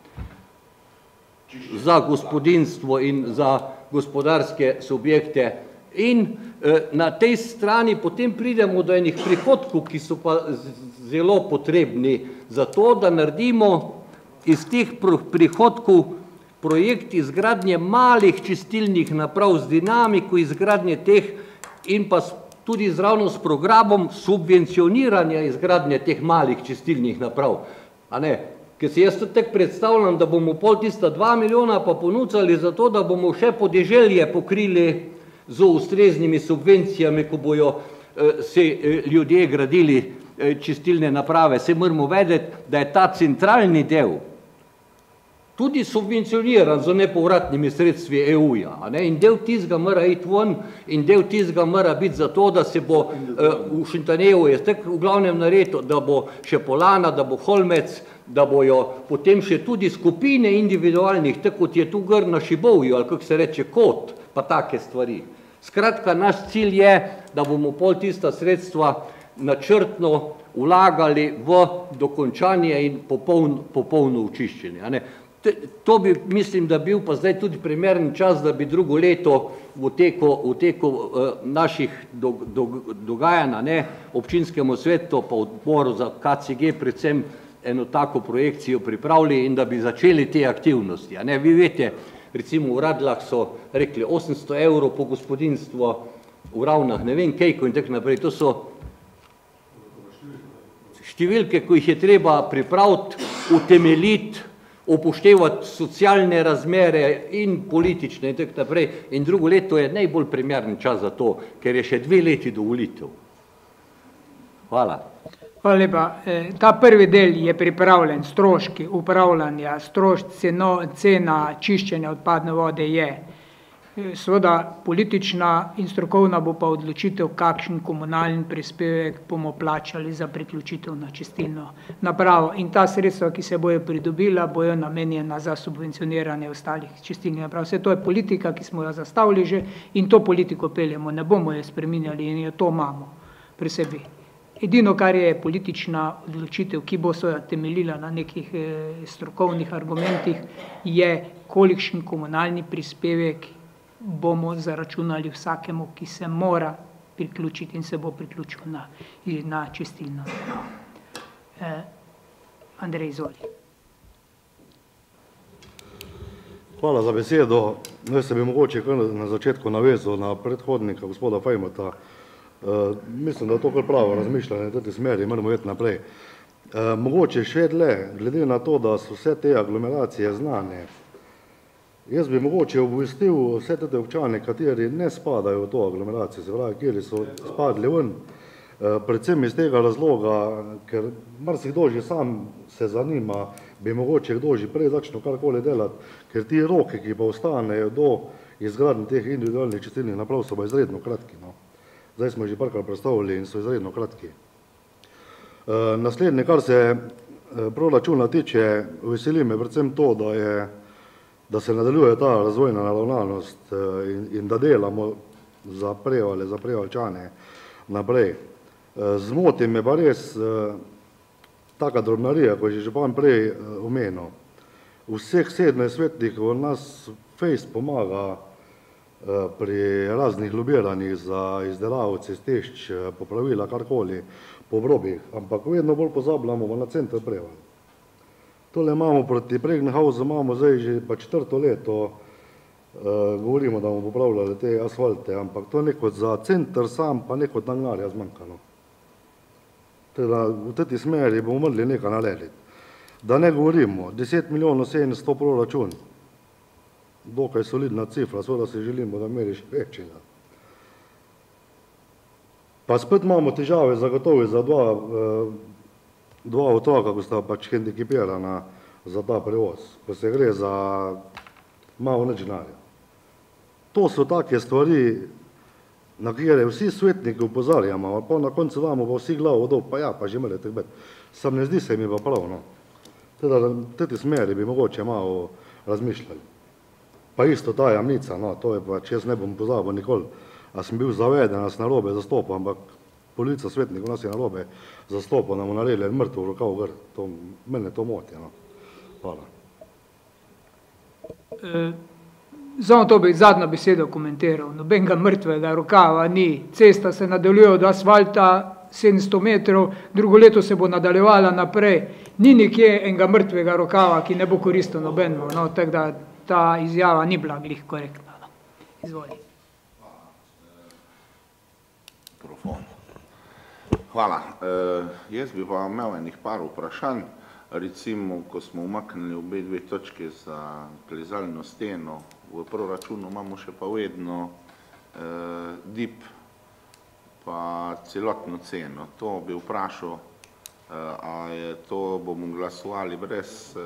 za gospodinstvo in za gospodarske subjekte. In na tej strani potem pridemo do enih prihodkov, ki so pa zelo potrebni za to, da naredimo iz teh prihodkov projekt izgradnje malih čistilnih naprav z dinamiko izgradnje teh in pa tudi zravno s programom subvencioniranja izgradnje teh malih čistilnih naprav. A ne? Ker si jaz tudi tako predstavljam, da bomo pol tista dva milijona pa ponudili za to, da bomo še podeželje pokrili z ustreznimi subvencijami, ko bojo se ljudje gradili čistilne naprave. Se moramo vedeti, da je ta centralni del tudi subvencioniran z nepovratnimi sredstvi E U-ja. In del tizga mora iti ven in del tizga mora biti zato, da se bo v Šintaneju je tako v glavnem naredil, da bo še Polana, da bo Holmec, da bojo potem še tudi skupine individualnih, tako kot je tu gr na Šibovju, ali kako se reče kot, pa take stvari. Skratka, naš cilj je, da bomo pol tista sredstva načrtno vlagali v dokončanje in popolno očiščenje. To bi, mislim, da bil pa zdaj tudi primeren čas, da bi drugo leto v teku naših dogajanj občinskemu svetu pa odboru za K C G predvsem eno tako projekcijo pripravili in da bi začeli te aktivnosti. Vi veste, recimo v Radlah so rekli osemsto evrov po gospodinstvo, v Ravnah ne vem kejko in tako naprej. To so številke, ko jih je treba pripraviti, utemeljiti, upoštevati socialne razmere in politične in tako naprej. In drugo leto je najbolj primeren čas za to, ker je še dve leti do volitev. Hvala. Hvala lepa. Ta prvi del je pripravljen, stroški upravljanja, cena čiščenja odpadne vode je. Seveda politična in strokovna bo pa odločitev, kakšen komunalni prispevek bomo plačali za priključitev na čistilno napravo. In ta sredstva, ki se bojo pridobila, bojo namenjena za subvencioniranje ostalih čistilnih naprav. Vse to je politika, ki smo jo zastavili že in to politiko peljemo, ne bomo jo spreminjali in jo to imamo pri sebi. Edino, kar je politična odločitev, ki bo seveda temeljila na nekih strokovnih argumentih, je, kolikšen komunalni prispevek bomo zaračunali vsakemu, ki se mora priključiti in se bo priključil na, na čistilno. Eh, Andrej, izvoli. Hvala za besedo. Jaz se bi mogoče na začetku navezal na predhodnika, gospoda Fejmota. Uh, mislim, da je to kar pravo razmišljanje, v tej smeri moramo iti naprej. Uh, mogoče še dlje, glede na to, da so vse te aglomeracije znane, jaz bi mogoče obvestil vse te občane, kateri ne spadajo v to aglomeracijo, se pravi, kjer so spadli ven, uh, predvsem iz tega razloga, ker marsikdo že sam se zanima, bi mogoče kdo že prej začel karkoli delati, ker ti roki, ki pa ostanejo do izgradnje teh individualnih čistilnih naprav, so pa izredno kratki. No. Zdaj smo že parkrat predstavili in so izredno kratki. E, naslednje, kar se e, proračuna tiče, veseli me predvsem to, da, je, da se nadaljuje ta razvojna naravnanost e, in, in da delamo za prevale, za prevalčane naprej. E, zmoti me pa res e, taka drobnarija, ko je že župan prej e, omenil. Vseh sedemnajst svetnikov nas fejs pomaga pri raznih lobiranjih za izdelavo cestišč, popravila karkoli po obrobjih, ampak vedno bolj pozabljamo na center Prevalj. Tole imamo proti Pregnehausu, imamo zdaj že pa četrto leto, eh, govorimo, da bomo popravljali te asfalte, ampak to je neko za center sam, pa neko denarja zmanjkano. Teda v tej smeri bomo morali nekaj narediti. Da ne govorimo, deset milijonov sedemsto proračun, dokaj solidna cifra, seveda si želimo, da meri še večjega. Pa spet imamo težave zagotovi za dva, dva otroka, ko sta pač hendikipirana za ta prevoz, ko se gre za malo nič denarja. To so take stvari, na kjer vsi svetniki opozarjamo, pa na koncu damo pa vsi glavo dol, pa ja, pa že mora tako biti. Sam ne zdi se mi pa prav, no. Teda v tej smeri bi mogoče malo razmišljali. Pa isto ta jamnica, no, to je pa, če jaz ne bom pozabil nikoli, a sem bil zaveden, a sem narobe zastopal, ampak policija svetnikov nas je narobe zastopal, nam naredili mrtev v rokav gr, to, mene to moti, no. Hvala. E, Samo to bi zadnjo besedo komentiral, nobenega mrtvega rokava ni, cesta se nadaljuje od asfalta sedemsto metrov, drugo leto se bo nadaljevala naprej, ni nikje enega mrtvega rokava, ki ne bo koristil nobenemu, no, tako da ta izjava ni bila glih korektna. No. Izvoli. Hvala. E, jaz bi pa imel enih par vprašanj, recimo, ko smo umaknili obe dve točke za plezalno steno, v proračunu imamo še pa vedno e, D I P pa celotno ceno. To bi vprašal, e, a je to bomo glasovali brez, e,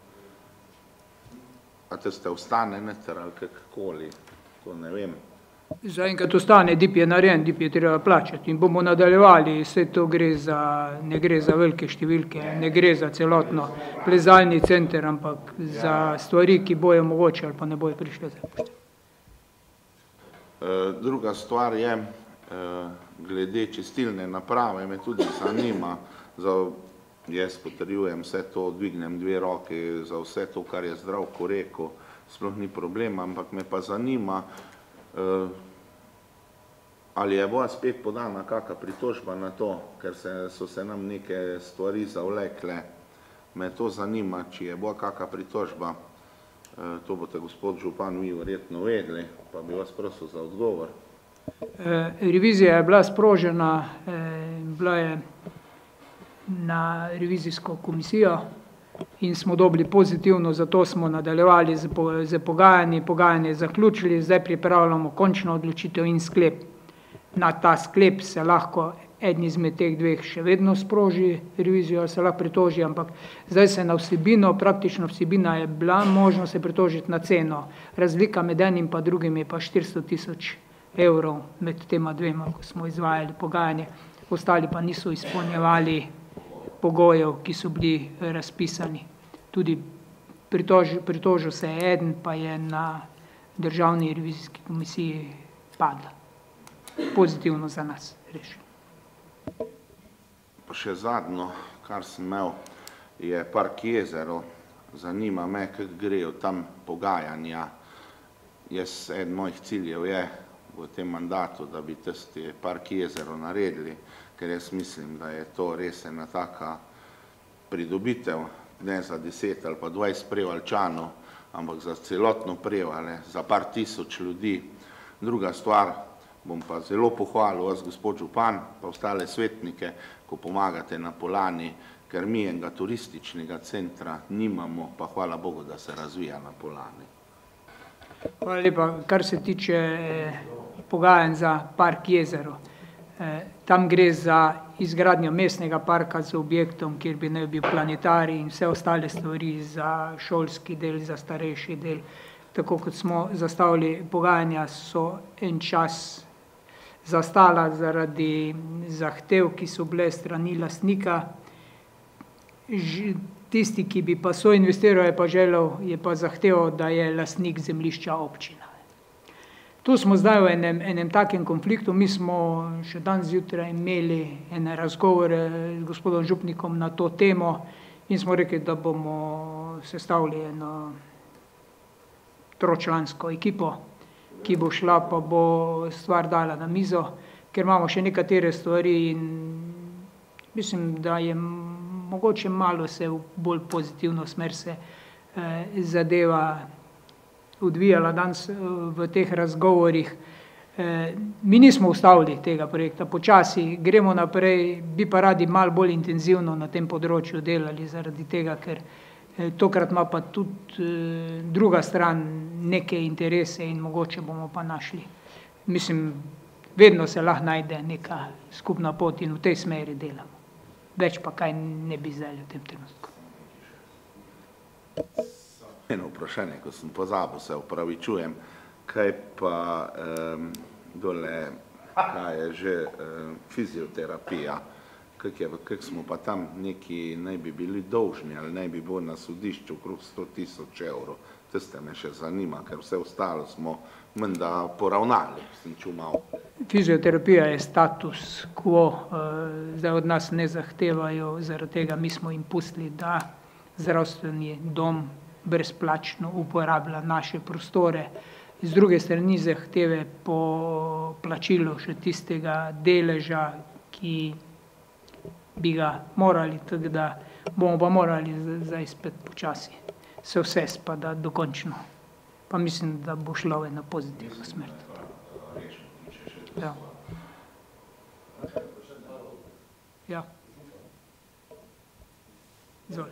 a te ste ostane neter ali kakoli, to ne vem. Zaenkrat ostane, D I P je narejen, D I P je treba plačati in bomo nadaljevali, vse to gre za, ne gre za velike številke, ne gre za celotno plezalni center, ampak za stvari, ki bojo mogoče ali pa ne bojo prišle za. Druga stvar je, glede čistilne naprave, me tudi zanima, za, jaz potrjujem vse to, dvignem dve roke za vse to, kar je Zdravko rekel, sploh ni problema, ampak me pa zanima, Uh, ali je bila spet podana kakšna pritožba na to, ker se, so se nam neke stvari zavlekle. Me to zanima, če je bila kakšna pritožba. Uh, to boste, gospod župan, vi verjetno vedeli, pa bi vas prosil za odgovor. E, revizija je bila sprožena, e, bila je na revizijsko komisijo in smo dobili pozitivno, zato smo nadaljevali z, z pogajanji, pogajanje zaključili, zdaj pripravljamo končno odločitev in sklep. Na ta sklep se lahko eden izmed teh dveh še vedno sproži revizijo, se lahko pritoži, ampak zdaj se na vsebino, praktično vsebina je bila možno se pritožiti na ceno. Razlika med enim pa drugim je pa štiristo tisoč evrov med tema dvema, ko smo izvajali pogajanje, ostali pa niso izpolnjevali pogojev, ki so bili razpisani. Tudi pritožil, pritožil se je eden, pa je na državni revizijski komisiji padla. Pozitivno za nas rešil. pa še zadnjo, kar sem imel, je Park Jezero. Zanima me, kako grejo tam pogajanja. Jaz, eden mojih ciljev je v tem mandatu, da bi tisti Park Jezero naredili, ker jaz mislim, da je to res ena taka pridobitev, ne za deset ali pa dvajset Prevaljčanov, ampak za celotno Prevalje, za par tisoč ljudi. Druga stvar, bom pa zelo pohvalil vas, gospod župan, pa ostale svetnike, ko pomagate na Polani, ker mi enega turističnega centra nimamo, pa hvala Bogu, da se razvija na Polani. Hvala lepa. Kar se tiče pogajanj za Park Jezero, tam gre za izgradnjo mestnega parka z objektom, kjer bi naj bil planetarij in vse ostale stvari za šolski del, za starejši del. Tako kot smo zastavili pogajanja, so en čas zastala zaradi zahtev, ki so bile strani lastnika. Tisti, ki bi pa soinvestiral, je pa želel, je pa zahteval, da je lastnik zemljišča občina. Tu smo zdaj v enem, enem takem konfliktu. Mi smo še danes zjutraj imeli ene razgovore z gospodom župnikom na to temo in smo rekli, da bomo sestavili eno tročlansko ekipo, ki bo šla, pa bo stvar dala na mizo, ker imamo še nekatere stvari in mislim, da je mogoče malo se v bolj pozitivno smer se eh, zadeva odvijala danes v teh razgovorih. Eh, mi nismo ustavili tega projekta, počasi gremo naprej, bi pa radi malo bolj intenzivno na tem področju delali, zaradi tega, ker eh, tokrat ima pa tudi eh, druga stran neke interese in mogoče bomo pa našli. Mislim, vedno se lahko najde neka skupna pot in v tej smeri delamo. Več pa kaj ne bi zdaj v tem trenutku. Eno vprašanje, ko sem pozabil, se upravičujem, kaj pa um, dole, kaj je že um, fizioterapija, kak, je, kak smo pa tam neki naj bi bili dolžni ali naj bi bilo na sodišču okrog sto tisoč evrov. Tiste me še zanima, ker vse ostalo smo menda poravnali, sem čul malo. Fizioterapija je status quo, zdaj od nas ne zahtevajo, zaradi tega mi smo jim pustili, da zdravstveni dom brezplačno uporablja naše prostore. Z druge strani zahteve po plačilu še tistega deleža, ki bi ga morali, tako da bomo pa morali zdaj spet počasi se vse spada dokončno. Pa mislim, da bo šlo v eno pozitivno smer. Ja. Ja. Izvoli.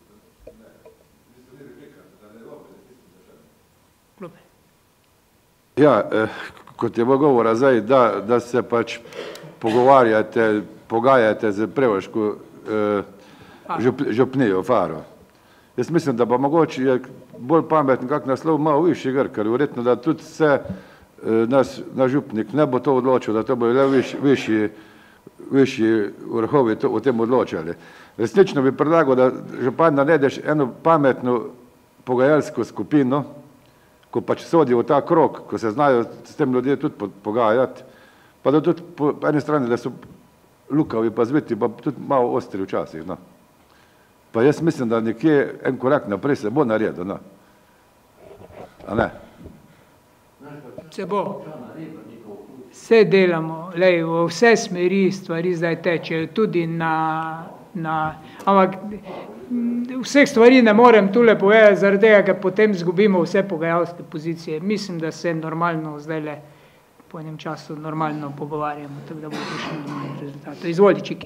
Klope. Ja, eh, kot je bilo govora zdaj, da, da se pač pogovarjate, pogajate z prevaljško eh, žup, župnijo Faro. Jaz mislim, da pa mogoče je bolj pameten kak naslov malo višji gr, ker verjetno, da tudi se eh, nas, naš župnik ne bo to odločil, da to bo le viš, višji, višji vrhovi to, o tem odločali. Resnično bi predlagal, da župan naredeš eno pametno pogajalsko skupino, ko pač sodi v ta krog, ko se znajo s tem ljudje tudi pogajati, pa da tudi po eni strani, da so lukavi pa zviti, pa tudi malo ostri včasih. No. Pa jaz mislim, da nekje en korak naprej se bo naredil. No. A ne? Se bo. Vse delamo, lej, v vse smeri stvari zdaj tečejo, tudi na, na, ampak vseh stvari ne morem tule povedati, zaradi tega, ker potem zgubimo vse pogajalske pozicije. Mislim, da se normalno zdaj le po enem času normalno pogovarjamo, tako da bo prišli normalni rezultat. Izvoli, Čiki.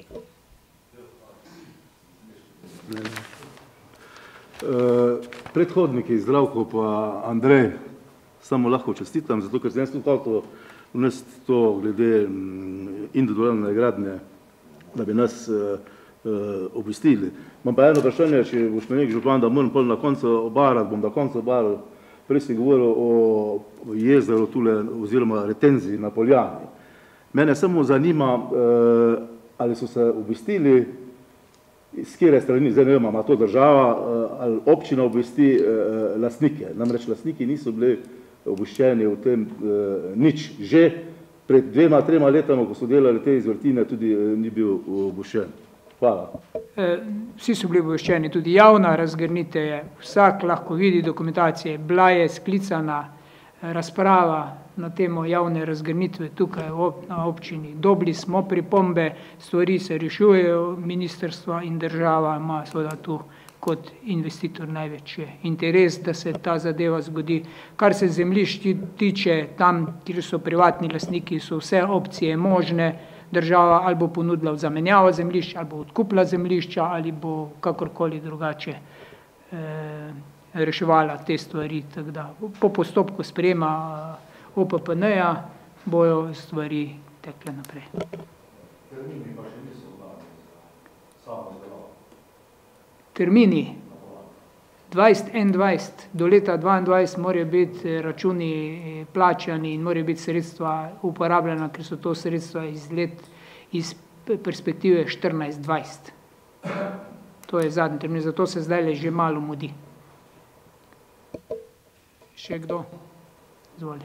Uh, predhodniki Zdravko pa Andrej, samo lahko čestitam, zato ker sem jaz tudi vnesti to glede individualne gradnje, da bi nas uh, uh, obvestili. Imam pa eno vprašanje, če boš me nek župan, da moram pol na koncu obarati, bom na koncu obaral, prej si govoril o jezeru tule oziroma retenziji na Poljani. Mene samo zanima, uh, ali so se obvestili, s kjere strani, zdaj ne vem, ima to država ali občina obvesti eh, lastnike. Namreč lastniki niso bili obveščeni o tem eh, nič. Že pred dvema, trema letama, ko so delali te izvrtine, tudi eh, ni bil obveščen. Hvala. Vsi so bili obveščeni, tudi javna razgrnitev je, vsak lahko vidi dokumentacije, bila je sklicana razprava na temo javne razgrnitve tukaj na občini. Dobili smo pripombe, stvari se rešujejo, ministrstva in država ima seveda tu kot investitor največji interes, da se ta zadeva zgodi. Kar se zemljišč tiče, tam, kjer so privatni lastniki, so vse opcije možne, država ali bo ponudila zamenjavo zemljišča, ali bo odkupila zemljišča, ali bo kakorkoli drugače eh, reševala te stvari. Tako da po postopku sprejema O P P N-ja bojo stvari tekle naprej. Termini dvajset enaindvajset do leta dvaindvajset morajo biti računi plačani in morajo biti sredstva uporabljena, ker so to sredstva iz let, iz perspektive štirinajst dvajset. To je zadnji termin, zato se zdaj že malo mudi. Še kdo? Izvoli.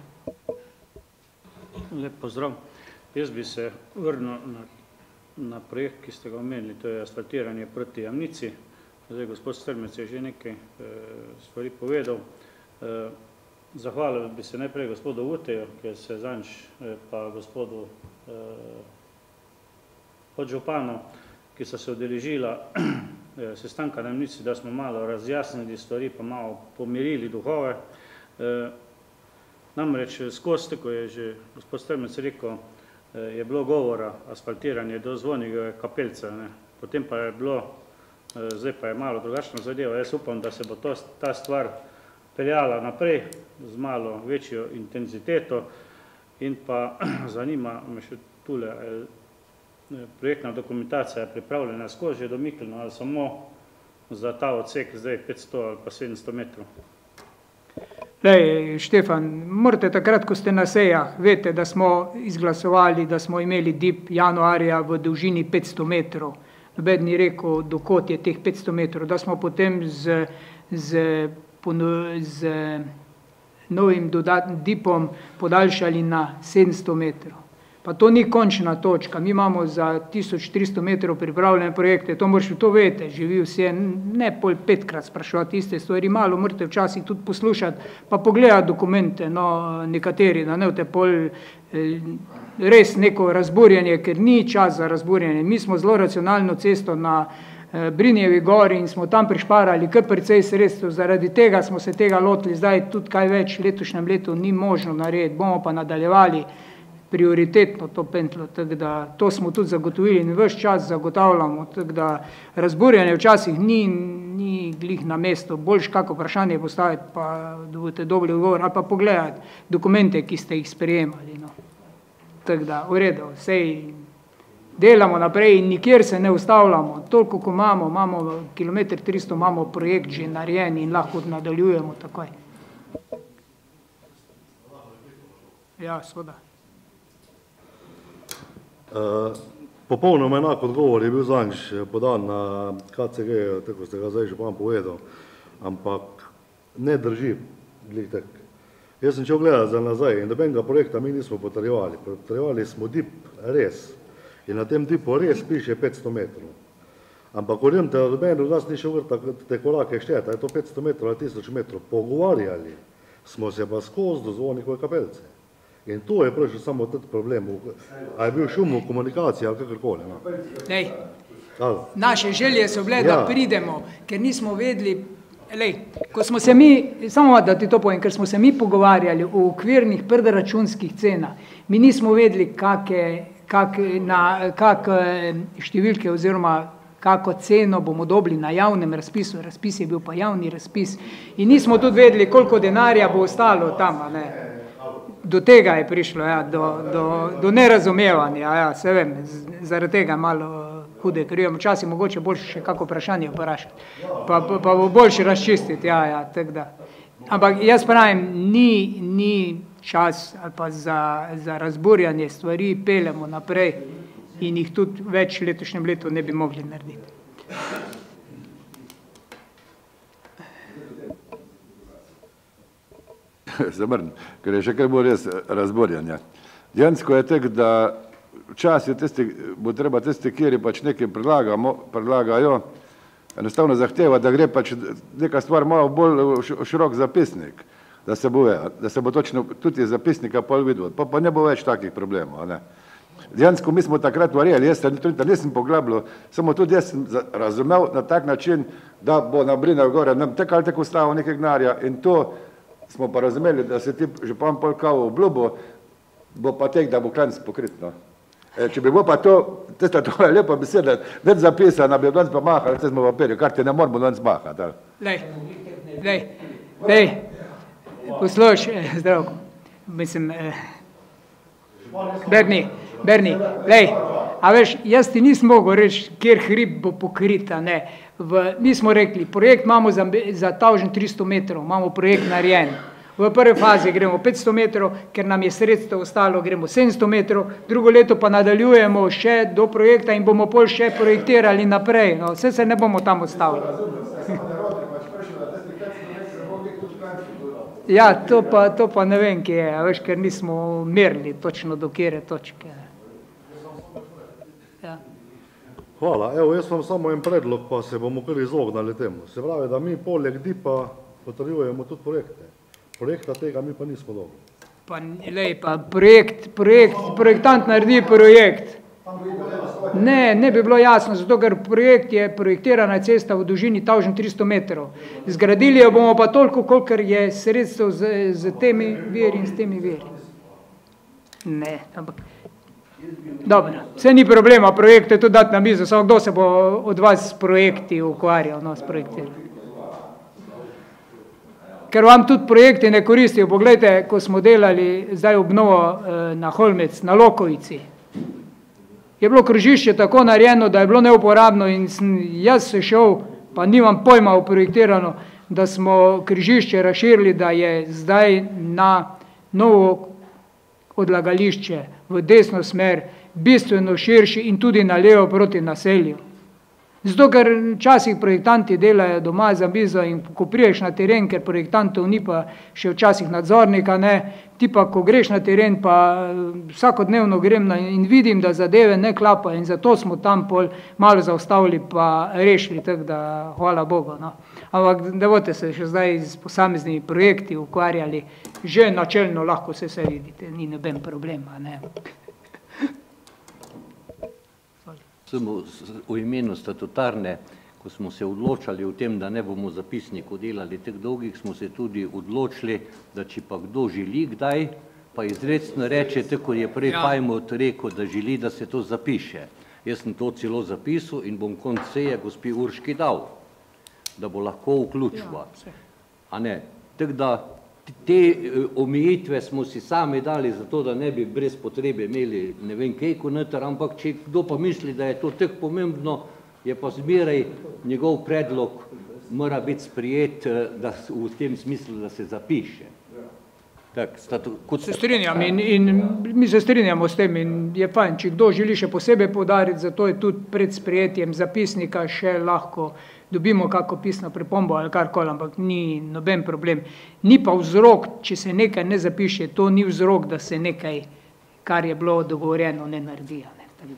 Lep pozdrav. Jaz bi se vrnil na, na projekt, ki ste ga omenili, to je asfaltiranje proti Jamnici. Zdaj, gospod Strmec je že nekaj e, stvari povedal. E, zahvalil bi se najprej gospodu Vuteju, ker se zanj pa gospodu e, podžupanu, ki so se udeležila e, sestanka na Jamnici, da smo malo razjasnili stvari, pa malo pomirili duhove. E, namreč skozi, ko je že gospod Strmec rekel, e, je bilo govora asfaltiranje do Zvonjega kapelca, ne. Potem pa je bilo zdaj pa je malo drugačna zadeva. Jaz upam, da se bo to, ta stvar peljala naprej z malo večjo intenziteto in pa zanima me še tule, projektna dokumentacija je pripravljena skozi do Miklna ali samo za ta odsek zdaj petsto ali pa sedemsto metrov. Lej, Štefan, morate takrat, ko ste na sejah, veste, da smo izglasovali, da smo imeli dip januarja v dolžini petsto metrov. Noben ni rekel, dokot je teh petsto metrov, da smo potem z, z, z novim dodatnim dipom podaljšali na sedemsto metrov. Pa to ni končna točka, mi imamo za tisoč tristo metrov pripravljene projekte, to moraš to vedeti, živi vse, ne pol petkrat sprašovati iste stvari, malo morate včasih tudi poslušati, pa pogledati dokumente, no, nekateri, da ne v te pol eh, res neko razburjanje, ker ni čas za razburjanje. Mi smo zelo racionalno cesto na eh, Brinjevi gori in smo tam prišparali kar precej sredstev, zaradi tega smo se tega lotili, zdaj tudi kaj več letošnjem letu ni možno narediti, bomo pa nadaljevali prioritetno to pentlo, tako da to smo tudi zagotovili in vse čas zagotavljamo, tako da razburjanje včasih ni, ni glih na mesto, boljš kako vprašanje postaviti, pa da boste dobili odgovor, ali pa pogledati dokumente, ki ste jih sprejemali. No. Tako da, v redu, sej delamo naprej in nikjer se ne ustavljamo, toliko, ko imamo, imamo kilometer tristo, imamo projekt že narejen in lahko nadaljujemo takoj. Ja, seveda. Uh, popolnoma enak odgovor je bil zanj podan na K C G, tako ste ga zdaj že vam povedal, ampak ne drži. Glitek. Jaz sem čel gledati za nazaj in dobenega projekta mi nismo potrjevali. Potrjevali smo dip res in na tem dipu res piše petsto metrov. Ampak verjemte, da doben od nas ni še vrta te korake šteta, je to petsto metrov ali tisoč metrov. Pogovarjali smo se pa skozi do Zvonjegove kapelce. In to je prišel samo tudi problem, a je bil šum v komunikaciji ali kakorkoli. No. Lej, naše želje so bile, da pridemo, ker nismo vedeli, lej, ko smo se mi, samo da ti to povem, ker smo se mi pogovarjali o okvirnih predračunskih cenah, mi nismo vedeli, kake, kak, na, kak številke oziroma kako ceno bomo dobili na javnem razpisu, razpis je bil pa javni razpis in nismo tudi vedeli, koliko denarja bo ostalo tam, ne. Do tega je prišlo, ja, do, do, do nerazumevanja, ja, se vem, zaradi tega malo hude, ker je včasih mogoče boljše še kako vprašanje vprašati, pa, pa, pa bo boljše razčistiti, ja, ja, tako da. Ampak jaz pravim, ni, ni čas ali pa za, za razburjanje stvari, peljemo naprej in jih tudi več letošnjem letu ne bi mogli narediti. Zavrn, ker je še kaj bolj res razborjanja. Dejansko je tek, da včasih tisti, bo treba tisti, kjer pač nekaj predlagamo, predlagajo, enostavno zahteva, da gre pač neka stvar malo bolj širok zapisnik, da se bo, da se bo točno tudi iz zapisnika pol videl, pa, pa ne bo več takih problemov. Ne. Dejansko mi smo takrat varjali, jaz tudi nisem poglabljal, samo tudi jaz sem razumel na tak način, da bo na Brinah gore nam tek ali tako stavil nekaj gnarja in to smo pa razumeli, da se ti župan pol kao obljubo, bo pa tek, da bo klanc pokrit. No. E, če bi bo pa to, tista tole lepa beseda, več zapisana, bi danes pa mahali, te smo papirju, kar te ne moramo danes mahati. Lej, lej, lej, poslušaj, Zdravko, mislim, eh, Berni, Berni, lej, a veš, jaz ti nisem mogel reči, kjer hrib bo pokrita, ne. V, mi smo rekli, projekt imamo za, za tisoč tristo metrov, imamo projekt narejen. V prvi fazi gremo petsto metrov, ker nam je sredstvo ostalo, gremo sedemsto metrov, drugo leto pa nadaljujemo še do projekta in bomo pol še projektirali naprej. No, vse se ne bomo tam ostavili. Ja, to pa, to pa ne vem, kje je, veš, ker nismo merili točno do kjere točke. Ja. Hvala. Evo, jaz vam samo en predlog, pa se bomo kar izognali temu. Se pravi, da mi poleg D I P-a potrjujemo tudi projekte. Projekta tega mi pa nismo dobili. Pa, lej, pa projekt, projekt, projektant naredi projekt. Ne, ne bi bilo jasno, zato ker projekt je projektirana cesta v dolžini tisoč tristo metrov. Zgradili jo bomo pa toliko, kolikor je sredstev z, z temi veri in s temi veri. Ne, ampak... Dobro, vse ni problema, projekte tudi dati na mizo, samo kdo se bo od vas s projekti ukvarjal, no, s projektiranjem. Ker vam tudi projekti ne koristijo. Poglejte, ko smo delali zdaj obnovo eh, na Holmec, na Lokovici, je bilo križišče tako narejeno, da je bilo neuporabno in sem, jaz se šel, pa nimam pojma projektirano, da smo križišče razširili, da je zdaj na novo odlagališče v desno smer bistveno širši in tudi na levo proti naselju. Zato, ker včasih projektanti delajo doma za mizo in ko priješ na teren, ker projektantov ni pa še včasih nadzornika, ne, ti pa, ko greš na teren, pa vsakodnevno grem na, in vidim, da zadeve ne klapa in zato smo tam pol malo zaustavili pa rešili, tako da hvala Bogu. No. Ampak da boste se še zdaj z posameznimi projekti ukvarjali, že načelno lahko se vse vidite, ni noben problema. Ne. Samo v imenu statutarne, ko smo se odločali o tem, da ne bomo zapisnikov delali teh dolgih, smo se tudi odločili, da če pa kdo želi kdaj, pa izrecno reče, tako je prej Fajmot rekel, da želi, da se to zapiše. Jaz sem to celo zapisal in bom konc seje gospi Urški dal, da bo lahko vključila. A ne, tako da te omejitve smo si sami dali zato, da ne bi brez potrebe imeli ne vem kejko noter, ampak če kdo pa misli, da je to tako pomembno, je pa zmeraj njegov predlog mora biti sprijet da, v tem smislu, da se zapiše. Tak, statu, kot... Se strinjam in, in mi se strinjamo s tem in je fajn, če kdo želi še posebej poudariti, zato je tudi pred sprijetjem zapisnika še lahko dobimo kako pisno pripombo ali karkoli, ampak ni noben problem. Ni pa vzrok, če se nekaj ne zapiše, to ni vzrok, da se nekaj, kar je bilo dogovorjeno, ne naredi. Ne, tako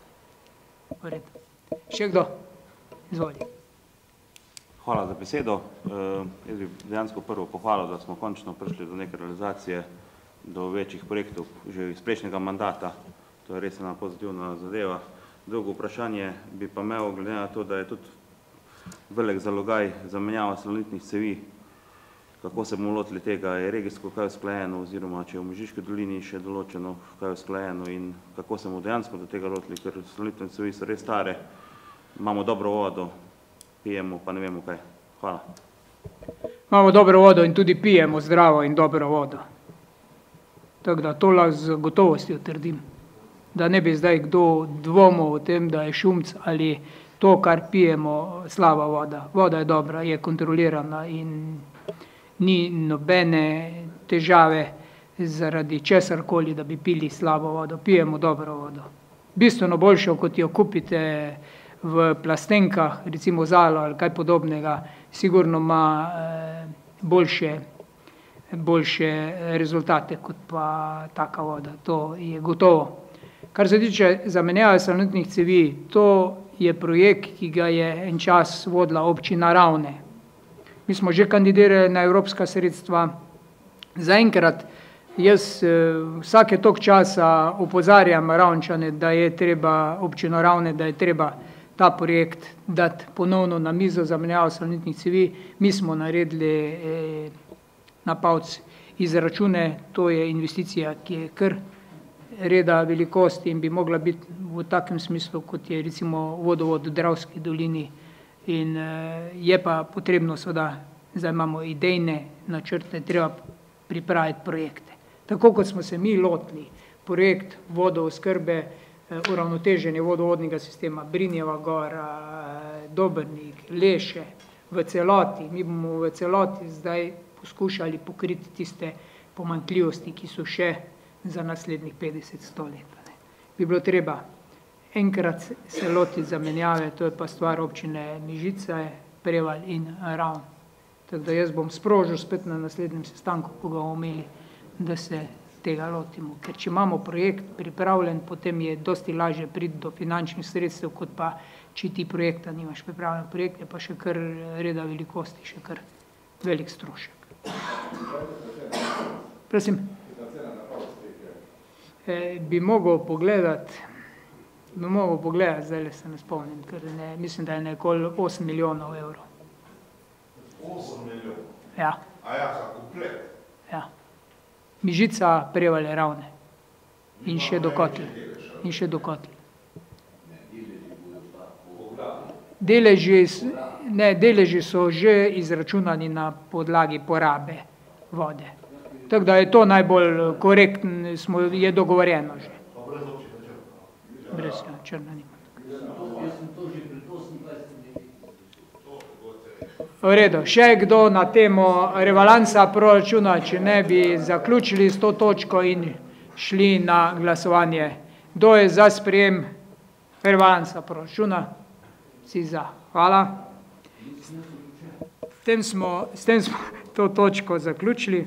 da. Še kdo? Izvoli. Hvala za besedo. Uh, jaz bi dejansko prvo pohvalil, da smo končno prišli do neke realizacije, do večjih projektov že iz prejšnjega mandata. To je res ena pozitivna zadeva. Drugo vprašanje bi pa imel, glede na to, da je tudi velik zalogaj zamenjava salonitnih cevi, kako se bomo lotili tega, je regijsko kaj usklajeno, oziroma če je v Mežiški dolini še določeno kaj usklajeno in kako se bomo dejansko do tega lotili, ker salonitne cevi so res stare, imamo dobro vodo, pijemo, pa ne vemo kaj. Hvala. Imamo dobro vodo in tudi pijemo zdravo in dobro vodo. Tako da to lahko z gotovostjo trdim, da ne bi zdaj kdo dvomil o tem, da je šumc ali to, kar pijemo, slaba voda. Voda je dobra, je kontrolirana in ni nobene težave zaradi česarkoli, da bi pili slabo vodo. Pijemo dobro vodo. Bistveno boljšo, kot jo kupite v plastenkah, recimo Zalo ali kaj podobnega, sigurno ima boljše, boljše rezultate kot pa taka voda. To je gotovo. Kar se tiče zamenjave salonitnih cevi, to je projekt, ki ga je en čas vodila občina Ravne. Mi smo že kandidirali na evropska sredstva. Zaenkrat jaz vsake tok časa opozarjam Ravnčane, da je treba občino Ravne, da je treba ta projekt dati ponovno na mizo zamenjavo salonitnih cevi. Mi smo naredili eh, na palc izračune, to je investicija, ki je kar reda velikosti in bi mogla biti v takem smislu, kot je recimo vodovod v Dravski dolini. In eh, je pa potrebno, seveda, zdaj imamo idejne načrte, treba pripraviti projekte. Tako kot smo se mi lotili, projekt vodooskrbe, eh, uravnoteženje vodovodnega sistema, Brinjeva gora, eh, Dobrnik, Leše, v celoti, mi bomo v celoti zdaj poskušali pokriti tiste pomanjkljivosti, ki so še za naslednjih petdeset sto let. Ne. Bi bilo treba enkrat se loti zamenjave, to je pa stvar občine Mežica, Prevalj in Ravn. Tako da jaz bom sprožil spet na naslednjem sestanku, ko ga bomo imeli, da se tega lotimo. Ker če imamo projekt pripravljen, potem je dosti lažje priti do finančnih sredstev, kot pa če ti projekta nimaš pripravljen. Projekt je pa še kar reda velikosti, še kar velik strošek. Prosim. E, bi mogel pogledati, bi mogel pogledati, zdaj le se ne spomnim, ker ne, mislim, da je nekoli osem milijonov evrov. osem milijonov? Ja. A ja, za komplet? Ja. Mežica, Prevalj, Ravne. In še do Kotl. In še do Kotl. Deleži, ne, deleži so že izračunani na podlagi porabe vode. Tako da je to najbolj korektno, smo, je dogovorjeno že. Brez črna nima. V redu, še kdo na temo rebalansa proračuna, če ne bi zaključili s to točko in šli na glasovanje. Kdo je za sprejem rebalansa proračuna? Si za. Hvala. S tem smo, s tem smo to točko zaključili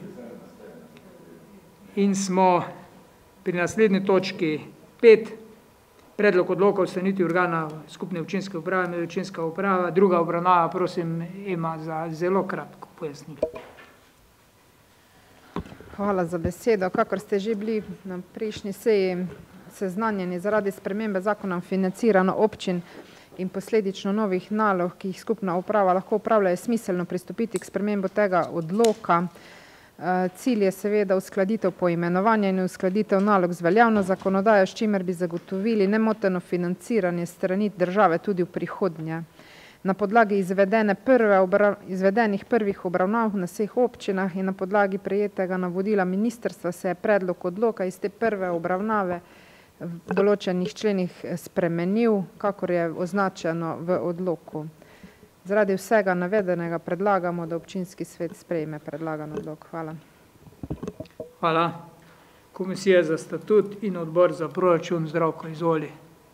in smo pri naslednji točki pet. Predlog odloka o ustanovitvi organa skupne občinske uprave, medobčinska uprava, druga obravnava, prosim, ima za zelo kratko pojasnilo. Hvala za besedo. Kakor ste že bili na prejšnji seji seznanjeni, zaradi spremembe zakona o financiranju občin in posledično novih nalog, ki jih skupna uprava lahko upravlja, je smiselno pristopiti k spremembo tega odloka. Cilj je seveda uskladitev poimenovanja in uskladitev nalog z veljavno zakonodajo, s čimer bi zagotovili nemoteno financiranje strani države tudi v prihodnje. Na podlagi izvedene prve obra, izvedenih prvih obravnav na vseh občinah in na podlagi prejetega navodila ministrstva se je predlog odloka iz te prve obravnave v določenih členih spremenil, kakor je označeno v odloku. Zaradi vsega navedenega predlagamo, da občinski svet sprejme predlagan odlok. Hvala. Hvala. Komisija za statut in odbor za proračun, Zdravko, izvoli.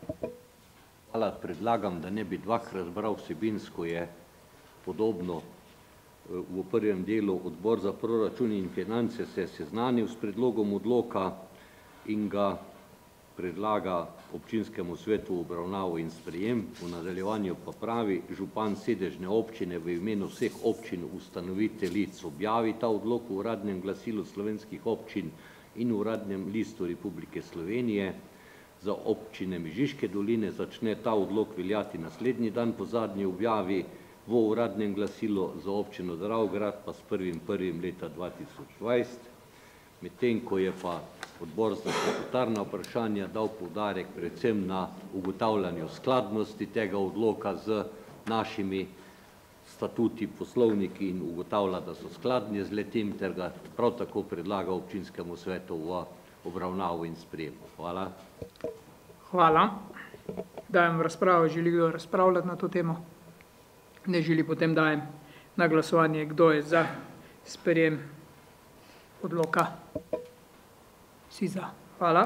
Hvala, predlagam, da ne bi dvakrat bral vsebinsko, je podobno. V prvem delu odbor za proračun in finance se je seznanil s predlogom odloka in ga predlaga občinskemu svetu v obravnavo in sprejem. V nadaljevanju pa pravi, župan sedežne občine v imenu vseh občin ustanoviteljic objavi ta odlok v uradnem glasilu slovenskih občin in v uradnem listu Republike Slovenije. Za občine Mežiške doline začne ta odlok veljati naslednji dan po zadnji objavi v uradnem glasilu, za občino Dravograd pa s prvim prvim leta dva tisoč dvajset. Medtem ko je pa odbor za statutarna vprašanja dal poudarek predvsem na ugotavljanju skladnosti tega odloka z našimi statuti, poslovniki in ugotavlja, da so skladni z letim, ter ga prav tako predlaga občinskemu svetu v obravnavo in sprejem. Hvala. Hvala. Dajem razpravo, želi kdo razpravljati na to temo? Ne želi, potem dajem na glasovanje, kdo je za sprejem odloka. Vsi za. Hvala.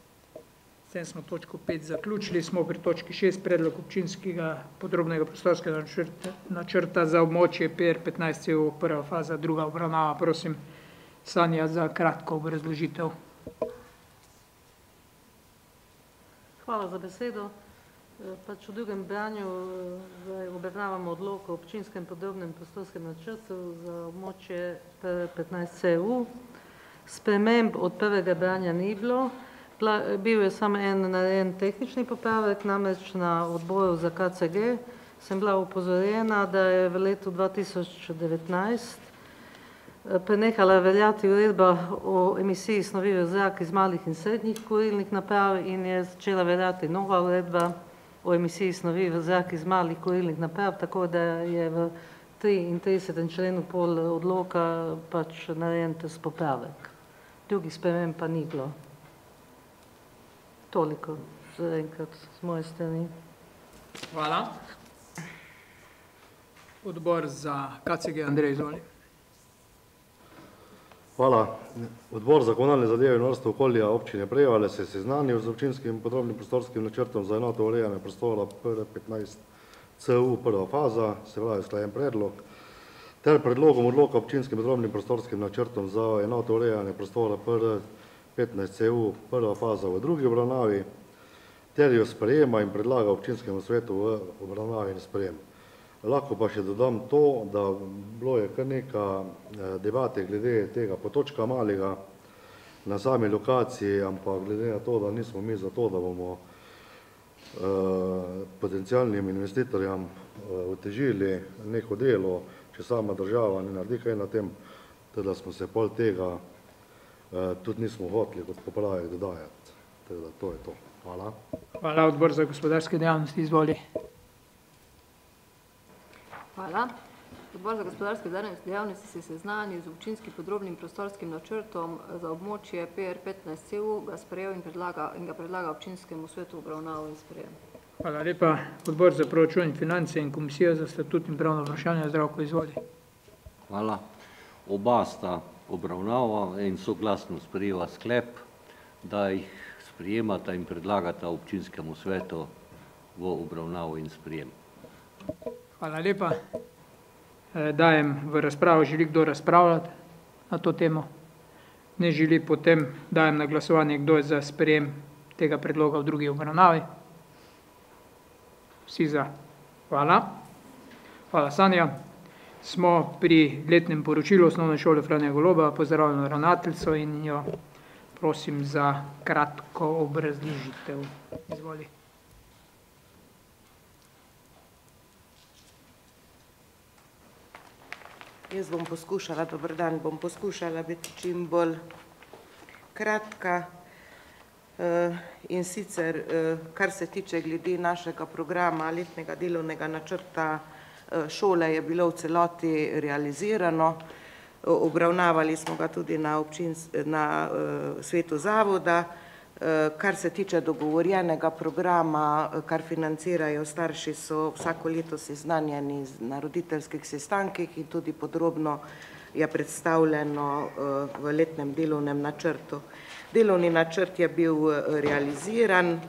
S tem smo točko pet zaključili, smo pri točki šest, predlog občinskega podrobnega prostorskega načrta, načrta za območje P R petnajst C U, prva faza, druga obravnava. Prosim, Sanja, za kratko obrazložitev. Hvala za besedo. Pač v drugem branju obravnavamo odlok o občinskem podrobnem prostorskem načrtu za območje petnajst C U. Sprememb od prvega branja ni bilo. Bil je samo en narejen tehnični popravek, namreč na odboru za K C G sem bila upozorjena, da je v letu dva tisoč devetnajst prenehala veljati uredba o emisiji snovi v zrak iz malih in srednjih kurilnih naprav in je začela veljati nova uredba o emisiji snovi v zrak iz malih kurilnih naprav, tako da je v triintridesetem členu pol odloka pač narejen tes popravek. Drugih sprememb pa ni bilo. Toliko zaenkrat z moje strani. Hvala. Odbor za K C G, Andrej, izvoli. Hvala. Odbor za komunalne zadeve in varstvo okolja občine Prevalje se je seznanil z občinskim podrobnim prostorskim načrtom za enoto urejanja prostora P R petnajst C U prva faza, se pravi usklajen predlog, ter predlogom odloka občinskim podrobnim prostorskim načrtom za enoto urejanja prostora P R petnajst C U prva faza v drugi obravnavi, ter jo sprejema in predlaga občinskemu svetu v obravnavi in sprejem. Lahko pa še dodam to, da bilo je kar nekaj debate glede tega potočka malega na sami lokaciji, ampak glede na to, da nismo mi za to, da bomo potencialnim investitorjem otežili neko delo, če sama država ne naredi kaj na tem, da smo se pol tega tudi nismo hoteli kot popravek dodajati. Tako da to je to. Hvala. Hvala, odbor za gospodarske dejavnosti, izvoli. Hvala. Odbor za gospodarske dejavnosti se seznanil z občinskim podrobnim prostorskim načrtom za območje P R petnajst C U, ga sprejel in, predlaga, in ga predlaga občinskemu svetu obravnavo in sprejem. Hvala lepa. Odbor za proračun in finance in komisija za statut in pravno vprašanje, Zdravko, izvoli. Hvala. Oba sta obravnava in soglasno sprejela sklep, da jih sprejemata in predlagata občinskemu svetu v obravnavo in sprejem. Hvala lepa. Dajem v razpravo, želi kdo razpravljati na to temo? Ne želi, potem dajem na glasovanje, kdo je za sprejem tega predloga v drugi obravnavi. Vsi za. Hvala. Hvala, Sanja. Smo pri letnem poročilu osnovne šole Franja Goloba, pozdravljeno ravnateljico in jo prosim za kratko obrazložitev. Izvoli. Jaz bom poskušala, dober dan, bom poskušala biti čim bolj kratka in sicer, kar se tiče glede našega programa letnega delovnega načrta šole, je bilo v celoti realizirano. Obravnavali smo ga tudi na, občins, na svetu zavoda. Kar se tiče dogovorjenega programa, kar financirajo starši, so vsako leto seznanjeni na roditeljskih sestankih in tudi podrobno je predstavljeno v letnem delovnem načrtu. Delovni načrt je bil realiziran,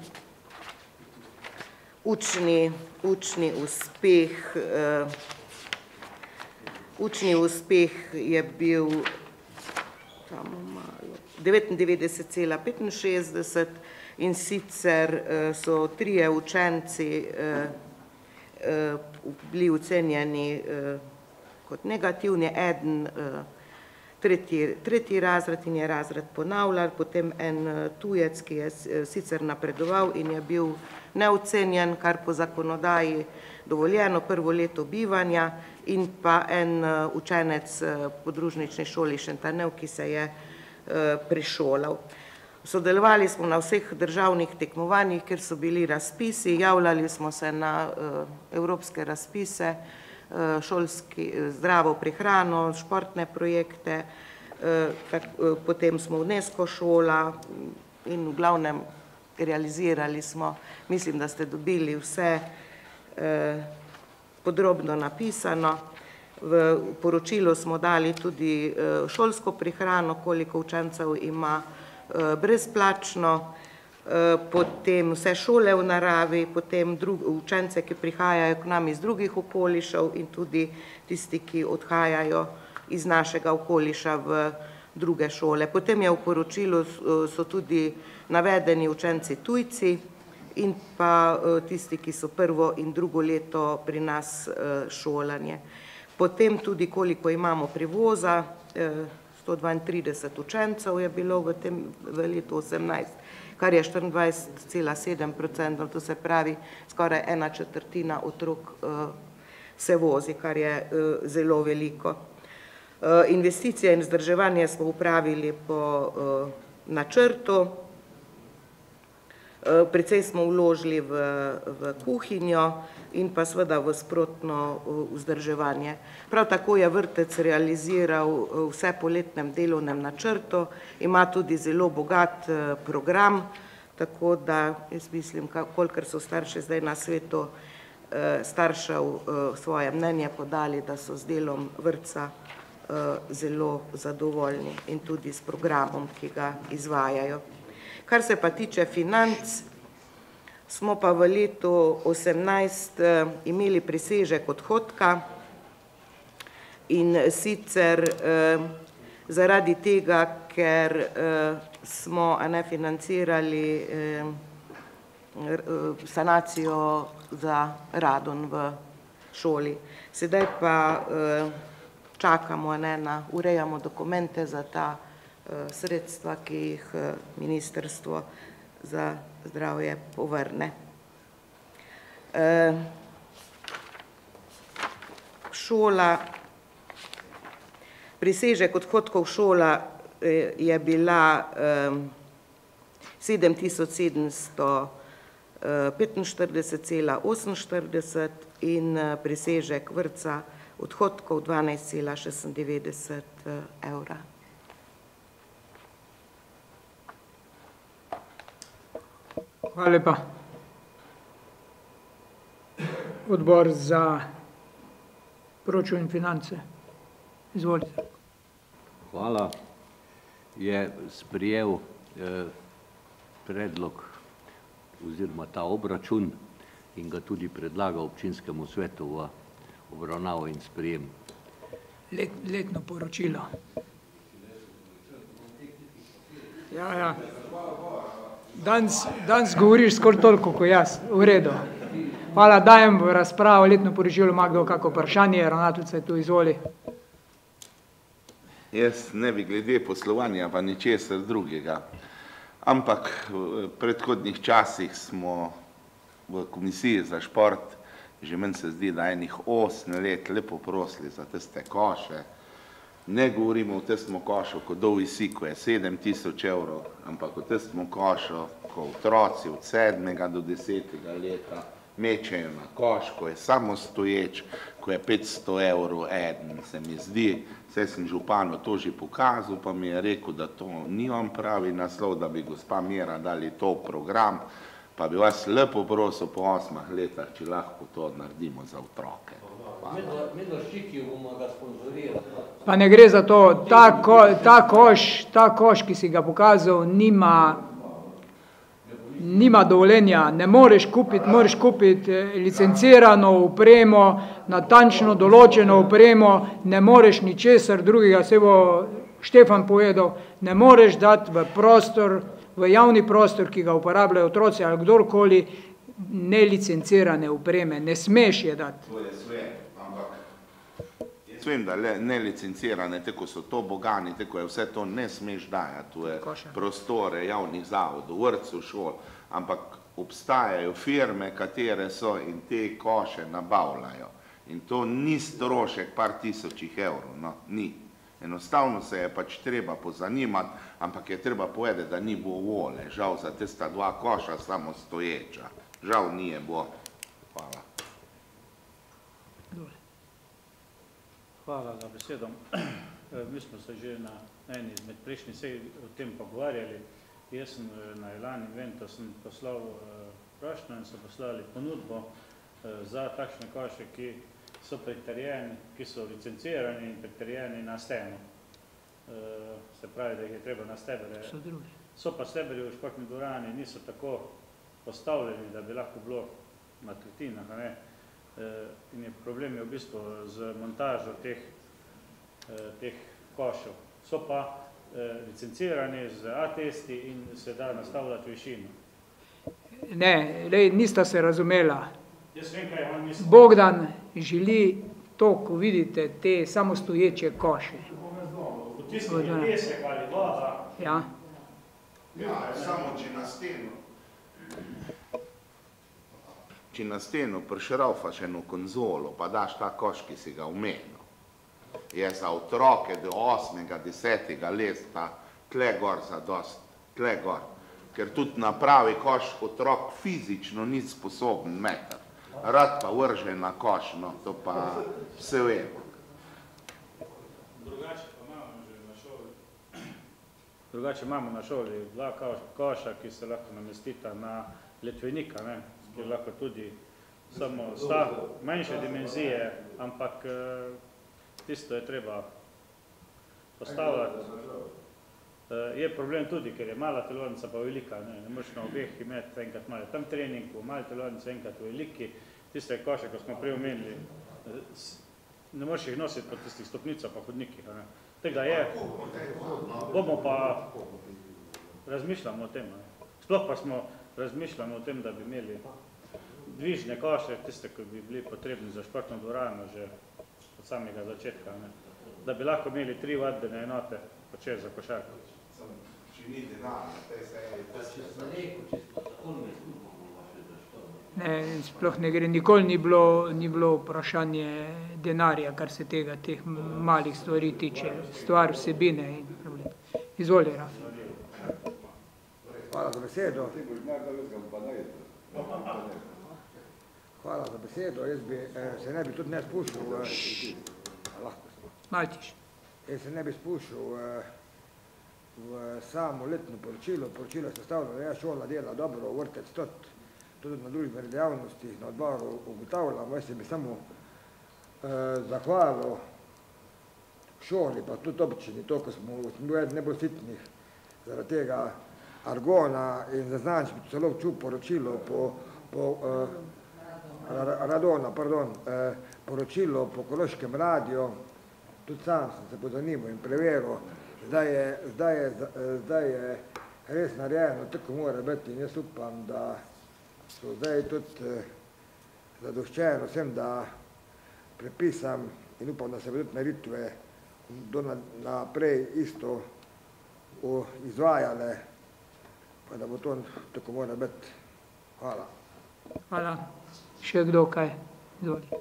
učni, učni uspeh, učni uspeh je bil devetindevetdeset cela petinšestdeset in sicer so trije učenci bili ocenjeni kot negativni, eden tretji, tretji razred in je razred ponavljal, potem en tujec, ki je sicer napredoval in je bil neocenjen, kar po zakonodaji dovoljeno prvo leto bivanja, in pa en učenec podružnične šoli Šentanev, ki se je prešolal. Sodelovali smo na vseh državnih tekmovanjih, kjer so bili razpisi, javljali smo se na evropske razpise, šolski, zdravo prehrano, športne projekte, potem smo UNESCO šola in v glavnem realizirali smo, mislim, da ste dobili vse podrobno napisano. V poročilu smo dali tudi šolsko prehrano, koliko učencev ima brezplačno, potem vse šole v naravi, potem učence, ki prihajajo k nam iz drugih okolišev in tudi tisti, ki odhajajo iz našega okoliša v druge šole. Potem je v poročilu so tudi navedeni učenci tujci, in pa tisti, ki so prvo in drugo leto pri nas šolanje. Potem tudi, koliko imamo prevoza, sto dvaintrideset učencev je bilo v tem v letu osemnajst, kar je štiriindvajset cela sedem procenta, to se pravi, skoraj ena četrtina otrok se vozi, kar je zelo veliko. Investicije in vzdrževanje smo upravili po načrtu, precej smo vložili v, v kuhinjo in pa seveda v sprotno vzdrževanje. Prav tako je vrtec realiziral vse po letnem delovnem načrtu, ima tudi zelo bogat program, tako da jaz mislim, kolikor so starši zdaj na svetu staršev svoje mnenje podali, da so z delom vrtca zelo zadovoljni in tudi s programom, ki ga izvajajo. Kar se pa tiče financ, smo pa v letu osemnajst imeli presežek odhodka in sicer zaradi tega, ker smo ne financirali sanacijo za radon v šoli. Sedaj pa čakamo, ne, na, urejamo dokumente za ta sredstva, ki jih Ministrstvo za zdravje povrne. Šola, presežek odhodkov šola je bila sedem tisoč sedemsto petinštirideset cela oseminštirideset in presežek vrtca odhodkov dvanajst cela šestindevetdeset evra. Hvala lepa. Odbor za proračun in finance. Izvolite. Hvala. Je sprejel predlog oziroma ta obračun in ga tudi predlaga občinskemu svetu v obravnavo in sprejem. Let, letno poročilo. Ja, ja. Danes, danes govoriš skoraj toliko, kot jaz. V redu. Hvala, dajem v razpravo letno poročilo, ima kdo kako vprašanje, ravnateljica je tu, izvoli. Jaz ne bi glede poslovanja pa ničesar drugega, ampak v predhodnih časih smo v Komisiji za šport, že meni se zdi, da enih osem let lepo prosili za tiste koše. Ne govorimo o tistemu košu, ko dol visi, ko je sedem tisoč evrov, ampak o tistemu košu, ko otroci od sedmega do desetega leta mečejo na koš, ko je samostoječ, ko je petsto evrov eden, se mi zdi, saj sem županu to že pokazal, pa mi je rekel, da to ni on pravi naslov, da bi gospa Mira dali to program, pa bi vas lepo prosil po osmih letih, če lahko to naredimo za otroke. Pa ne gre za to, ta, ko, ta, koš, ta koš, ki si ga pokazal, nima, nima dovoljenja, ne moreš kupiti, moraš kupiti licencirano opremo, natančno določeno opremo, ne moreš ničesar drugega, se bo Štefan povedal, ne moreš dati v prostor, v javni prostor, ki ga uporabljajo otroci ali kdorkoli, nelicencirane opreme, ne smeš je dati. To je sve, ampak jaz vem, da nelicencirane, tako so to bogani, tako je vse to ne smeš dajati, to je prostore javnih zavodov, vrtcev, šol, ampak obstajajo firme, katere so in te koše nabavljajo. In to ni strošek par tisočih evrov, no, ni. Enostavno se je pač treba pozanimati, ampak je treba povedati, da ni bo vole, žal za tista dva koša samo stoječa. Žal nije bo. Hvala. Hvala za besedo. Mi smo se že na eni izmed prejšnjih sej o tem pogovarjali. Jaz sem na Elan Inventu sem poslal prošnjo in so poslali ponudbo za takšne koše, ki so pritrjeni, ki so licencirani in pritrjeni na steno. Se pravi, da jih je treba na stebre. So pa stebri v športni dvorani, niso tako postavljeni, da bi lahko bilo na tretjinah, ne? In je problem je v bistvu z montažo teh, teh košev. So pa licencirani z A-testi in se da nastavljati višino. Ne, lej, nista se razumela. Jaz vem, kaj on misli. Bogdan želi to, ko vidite, te samostoječe koše. V tistih je pesek ali voda. Ja. Ja, samo če na steno. Če na steno prišraufaš eno konzolo, pa daš ta koš, ki si ga omenil, je za otroke do osmega, desetega leta tle gor zadost, tle gor. Ker tudi na pravi koš otrok fizično ni sposoben metati. Rad pa vrže na koš, no, to pa vse vemo. Drugače pa imamo že na šoli. Drugače imamo na šoli dva koša, ki se lahko namestita na letvenika, ne, ki lahko tudi samo sta manjše dimenzije, ampak tisto je treba postavljati. Je problem tudi, ker je mala telovnica pa velika, ne, ne moreš na obeh imeti enkrat mali tam trening, v mali telovnici enkrat veliki, tiste koše, ko smo prej omenili, ne moreš jih nositi po tistih stopnicah pa hodnikih, ne. Tega je, bomo pa razmišljamo o tem, ne. Sploh pa smo razmišljamo o tem, da bi imeli dvižne koše, tiste, ki bi bili potrebni za športno dvorano že od samega začetka, ne. Da bi lahko imeli tri vadbene enote počez za košarko. Če ni denarja, tej se Ne, sploh ne gre, nikoli ni bilo, ni bilo vprašanje denarja, kar se tega, teh malih stvari tiče, stvar vsebine in problem. Izvoli, Rafi. Hvala za besedo. Hvala za besedo. Jaz bi se ne bi tudi ne spuščal Maltiš. Jaz se ne bi spuščal v samo letno poročilo. Poročilo je sestavljeno, da je šola dela dobro, vrtec tudi, tudi na družbene dejavnosti, na odboru ugotavljam. Jaz se bi samo zahvalil šoli, pa tudi občini, to, ko smo bili najbolj sitnih zaradi tega argona in zaznanč bi celo čul poročilo po, po uh, radona, pardon, uh, poročilo po Koroškem radiju, tudi sam sem se pozanimal in preveril, zdaj je, zdaj je, zdaj je res narejeno, tako mora biti in jaz upam, da so zdaj tudi uh, zadoščeno vsem, da prepisam in upam, da se bodo tudi meritve do naprej isto uh, izvajale, pa da bo to tako mora biti. Hvala. Hvala. Še kdo kaj? Izvoli.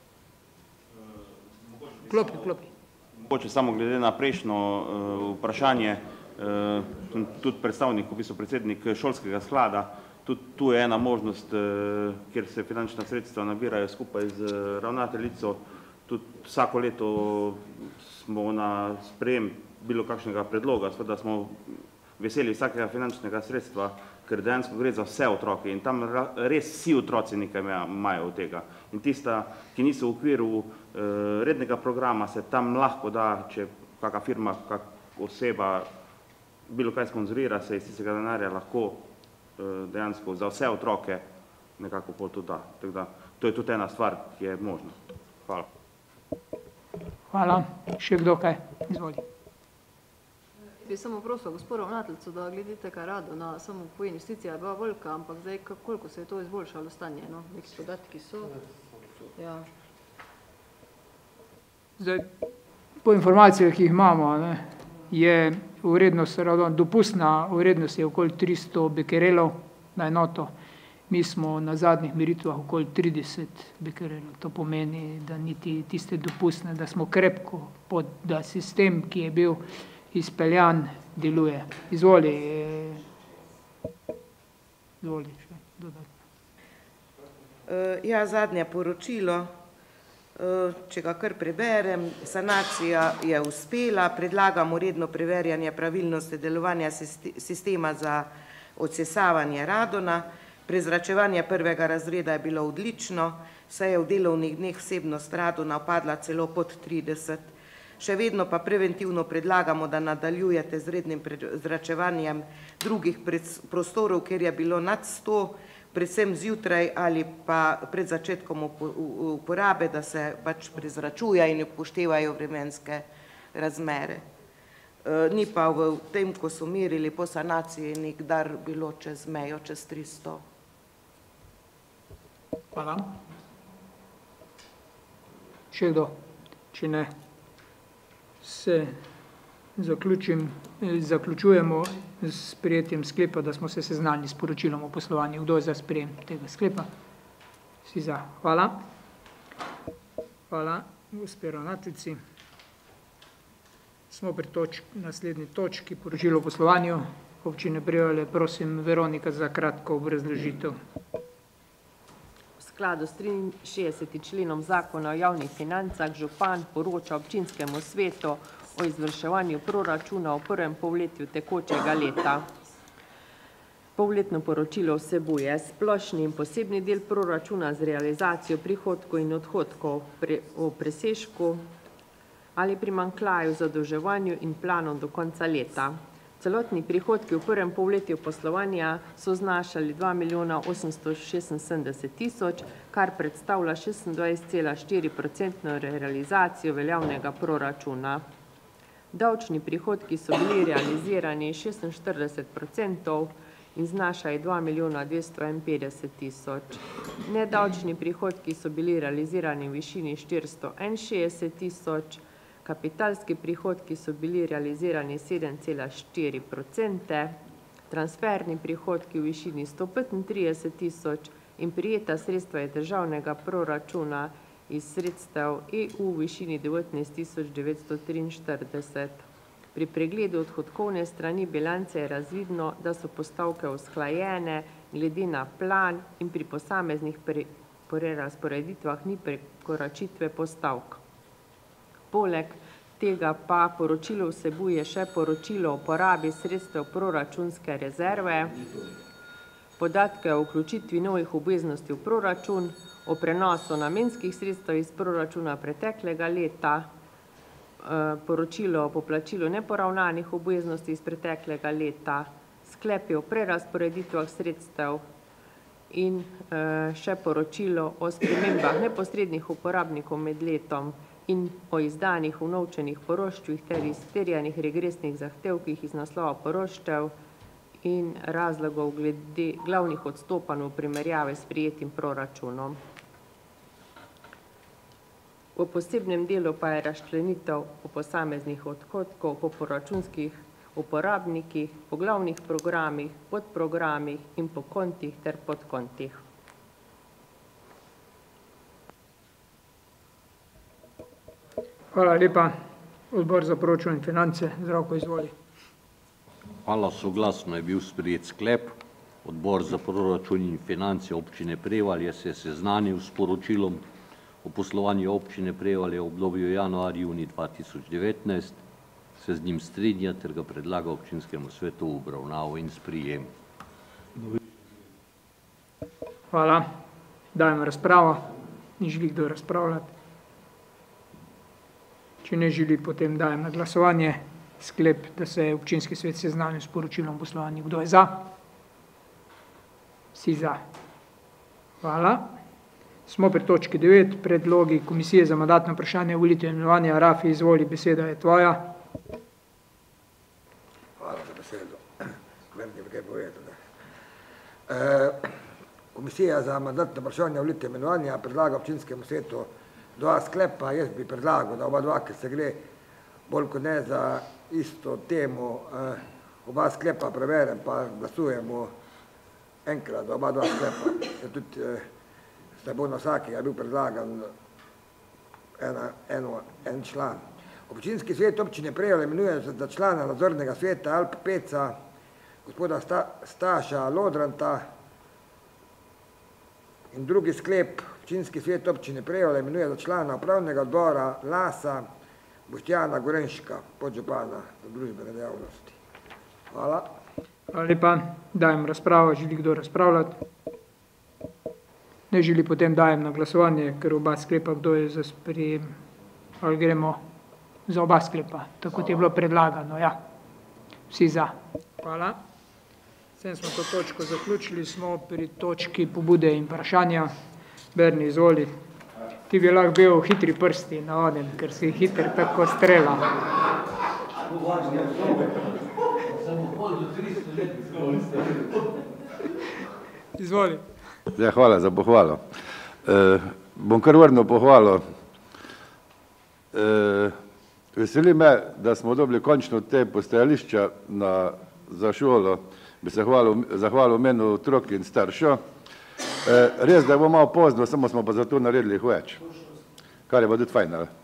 Klopi, klopi. Mogoče samo glede na prejšnjo uh, vprašanje, uh, tudi predstavnik, v bistvu predsednik šolskega sklada, tudi tu je ena možnost, uh, kjer se finančna sredstva nabirajo skupaj z ravnateljico, tudi vsako leto smo na sprejem bilo kakšnega predloga, seveda smo veseli vsakega finančnega sredstva, ker dejansko gre za vse otroke in tam res vsi otroci nekaj imajo od tega. In tista, ki niso v okviru uh, rednega programa, se tam lahko da, če kakšna firma, kak oseba bilo kaj sponzorira, se iz tistega denarja lahko uh, dejansko za vse otroke nekako pol to da. Tako da, to je tudi ena stvar, ki je možna. Hvala. Hvala. Še kdo kaj? Izvoli. Bi samo prosil gospod ravnateljico, da gledite kaj rado na samo po investicija je bila velika, ampak zdaj koliko se je to izboljšalo stanje, no? Neki podatki so. Ja. Zdaj, po informacijah, ki jih imamo, ne, je vrednost, dopustna vrednost je okoli tristo bekerelov na enoto. Mi smo na zadnjih meritvah okoli trideset bekerelov. To pomeni, da niti tiste dopustne, da smo krepko pod, da sistem, ki je bil izpeljan, deluje. Izvoli. Izvoli še dodatno. Ja, zadnje poročilo, če ga kar preberem, sanacija je uspela, predlagamo redno preverjanje pravilnosti delovanja sistema za odsesavanje radona, prezračevanje prvega razreda je bilo odlično, saj je v delovnih dneh vsebnost radona padla celo pod trideset. Še vedno pa preventivno predlagamo, da nadaljujete z rednim prezračevanjem drugih prostorov, kjer je bilo nad sto, predvsem zjutraj ali pa pred začetkom uporabe, da se pač prezračuje in upoštevajo vremenske razmere. Ni pa v tem, ko so merili po sanaciji, nikdar bilo čez mejo, čez tristo Hvala. Še kdo? Če ne, se zaključim, zaključujemo s sprejetjem sklepa, da smo se seznanili s poročilom o poslovanju. Kdo je za sprejem tega sklepa? Vsi za. Hvala. Hvala, gospe ravnateljici. Smo pri točk, naslednji točki, poročilo o poslovanju občine Prevalje. Prosim, Veronika, za kratko obrazložitev. V skladu s triinšestdesetim členom zakona o javnih financah župan poroča občinskemu svetu o izvrševanju proračuna v prvem polletju tekočega leta. Polletno poročilo vsebuje splošni in posebni del proračuna z realizacijo prihodkov in odhodkov pre, o presežku ali primanjkljaju, zadolževanju in planom do konca leta. Celotni prihodki v prvem polletju poslovanja so znašali dva milijona osemsto šestinsedemdeset tisoč, kar predstavlja šestindvajset cela štiri procentno realizacijo veljavnega proračuna. Davčni prihodki so bili realizirani šestinštirideset procentov in znašajo dva milijona dvesto enainpetdeset tisoč. Nedavčni prihodki so bili realizirani v višini štiristo enainšestdeset tisoč, kapitalski prihodki so bili realizirani sedem cela štiri procente, transferni prihodki v višini sto petintrideset tisoč in prijeta sredstva iz državnega proračuna iz sredstev E U v višini devetnajst tisoč devetsto triinštirideset. Pri pregledu odhodkovne strani bilance je razvidno, da so postavke usklajene glede na plan in pri posameznih prerazporeditvah ni prekoračitve postavk. Poleg tega pa poročilo vsebuje še poročilo o porabi sredstev proračunske rezerve, podatke o vključitvi novih obveznosti v proračun, o prenosu namenskih sredstev iz proračuna preteklega leta, poročilo o poplačilu neporavnanih obveznosti iz preteklega leta, sklepi o prerazporeditvah sredstev in še poročilo o spremembah neposrednih uporabnikov med letom in o izdanih unovčenih poroštvih ter izterjanih regresnih zahtevkih iz naslova poroštev in razlogov glede glavnih odstopanj v primerjavi s sprejetim proračunom. V posebnem delu pa je razčlenitev o posameznih odhodkov po proračunskih uporabnikih, po glavnih programih, podprogramih in po kontih ter podkontih. Hvala lepa. Odbor za proračun in finance, Zdravko, izvoli. Hvala, soglasno je bil sprejet sklep. Odbor za proračun in finance občine Prevalje se je seznanil s poročilom o poslovanju občine Prevalje v obdobju januar-junij dva tisoč devetnajst, se z njim strinja ter ga predlaga občinskemu svetu v obravnavo in sprijem. Hvala. Dajem razpravo. Ni želi kdo razpravljati. Če ne želi, potem dajem na glasovanje sklep, da se je občinski svet seznanil s poročilom poslovanju. Kdo je za? Vsi za. Hvala. Smo pri točki devet, predlogi Komisije za mandatno vprašanje volitev in imenovanja. Rafi, izvoli, beseda je tvoja. Hvala za besedo. Vem, da bi kaj povedal. E, Komisija za mandatno vprašanje volitev in imenovanja predlaga občinskemu svetu dva sklepa. Jaz bi predlagal, da oba dva, ker se gre bolj kot ne za isto temo, eh, oba sklepa preverem, pa glasujemo enkrat, da oba dva sklepa. Je tudi eh, se bo na vsakega bil predlagan ena, eno, en član. Občinski svet občine Prevalje imenuje za člana nadzornega sveta Alp Peca, gospoda Sta, Staša Lodranta, in drugi sklep, občinski svet občine Prevalje imenuje za člana upravnega odbora Lasa Boštjana Gorenška, podžupana za družbene dejavnosti. Hvala. Hvala lepa. Dajem razpravo. Želi kdo razpravljati? Ne želi, potem dajem na glasovanje, ker oba sklepa, kdo je za sprejem. Ali gremo za oba sklepa, tako kot je bilo predlagano. Ja. Vsi za. Hvala. S tem smo to točko zaključili, smo pri točki pobude in vprašanja. Berni, izvoli. Ti bi lahko bil v hitri prsti na onem, ker si hiter tako strela. Izvoli. Ja, hvala za pohvalo. E, bom kar vrnil pohvalo. E, veseli me, da smo dobili končno te postajališča na, za šolo. Bi se hvalil, zahvalil menu otrok in staršo. E, res, da je bilo malo pozno, samo smo pa zato naredili jih več. Kar je pa tudi fajn. E,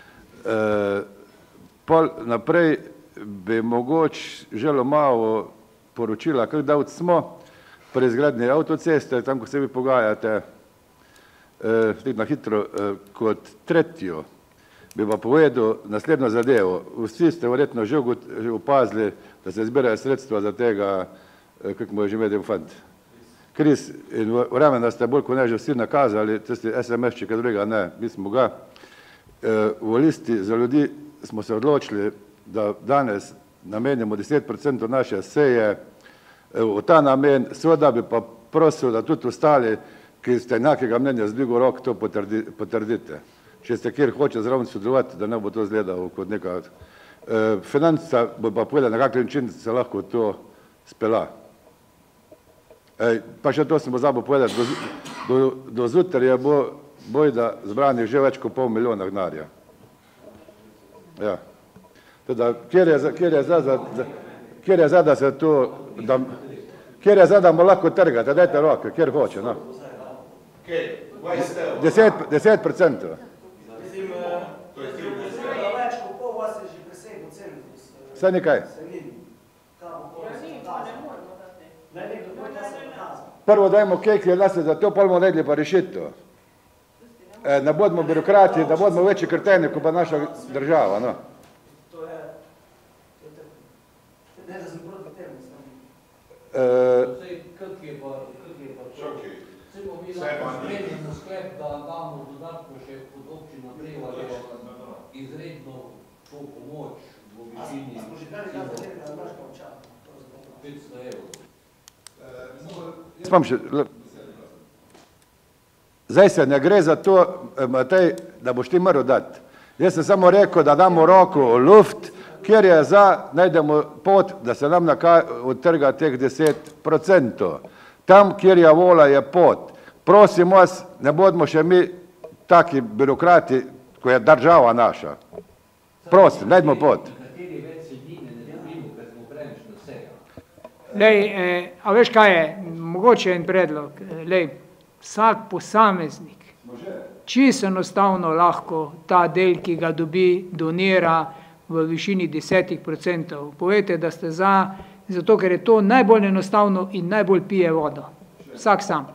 pol naprej bi mogoče želel malo poročila, kako davci smo pri izgradnji avtoceste, tam, ko se vi pogajate, eh, na hitro, eh, kot tretjo, bi pa povedal naslednjo zadevo. Vsi ste verjetno že opazili, da se zbirajo sredstva za tega, eh, kako mu je že medel fant. Kris, in vreme, da ste bolj kot ne že vsi nakazali, tisti es em es, če kaj drugega ne, mi smo ga. Eh, v listi za ljudi smo se odločili, da danes namenimo deset procentov naše seje v ta namen, seveda bi pa prosil, da tudi ostali, ki ste enakega mnenja z dvigo rok, to potrdi, potrdite. Če ste kjer hoče zraven sodelovati, da ne bo to izgledalo kot neka e, financa, bo pa povedal, na kak način se lahko to spela. E, pa še to sem bo zabil povedati, do, do, do zutarja bo bojda zbranih že več kot pol milijona denarja. Ja. Teda, kjer je za, kjer je za, za, za kjer je za, da se to, da, kjer je za, da mu lahko trgate, dajte roke, kjer hoče, no. Deset, deset procentov. Vse nekaj. Prvo dajmo kek, da se za to pol bomo naredili pa rešitev. E, ne bodimo birokrati, da bodimo večji krteni, kot pa naša država, no. Ne, da sem proti temu, sem. Kak je pa, kak je pa to? Vse bomo mi lahko spremljeno sklep, da damo dodatno še pod občino Prevalje izredno to pomoč v višini petsto evrov. Spam še, zdaj se ne gre za to, Matej, da boš ti moral dati. Jaz sem samo rekel, da damo roko v luft, kjer je za, najdemo pot, da se nam odtrga teh deset procentov. Tam, kjer je vola, je pot. Prosim vas, ne bodimo še mi taki birokrati, ko je država naša. Prosim, najdemo pot. Lej, eh, a veš kaj je, mogoče en predlog, lej, vsak posameznik, čisto enostavno lahko ta del, ki ga dobi, donira v višini desetih procentov. Povejte, da ste za, zato ker je to najbolj enostavno in najbolj pije vodo. Vsak sam.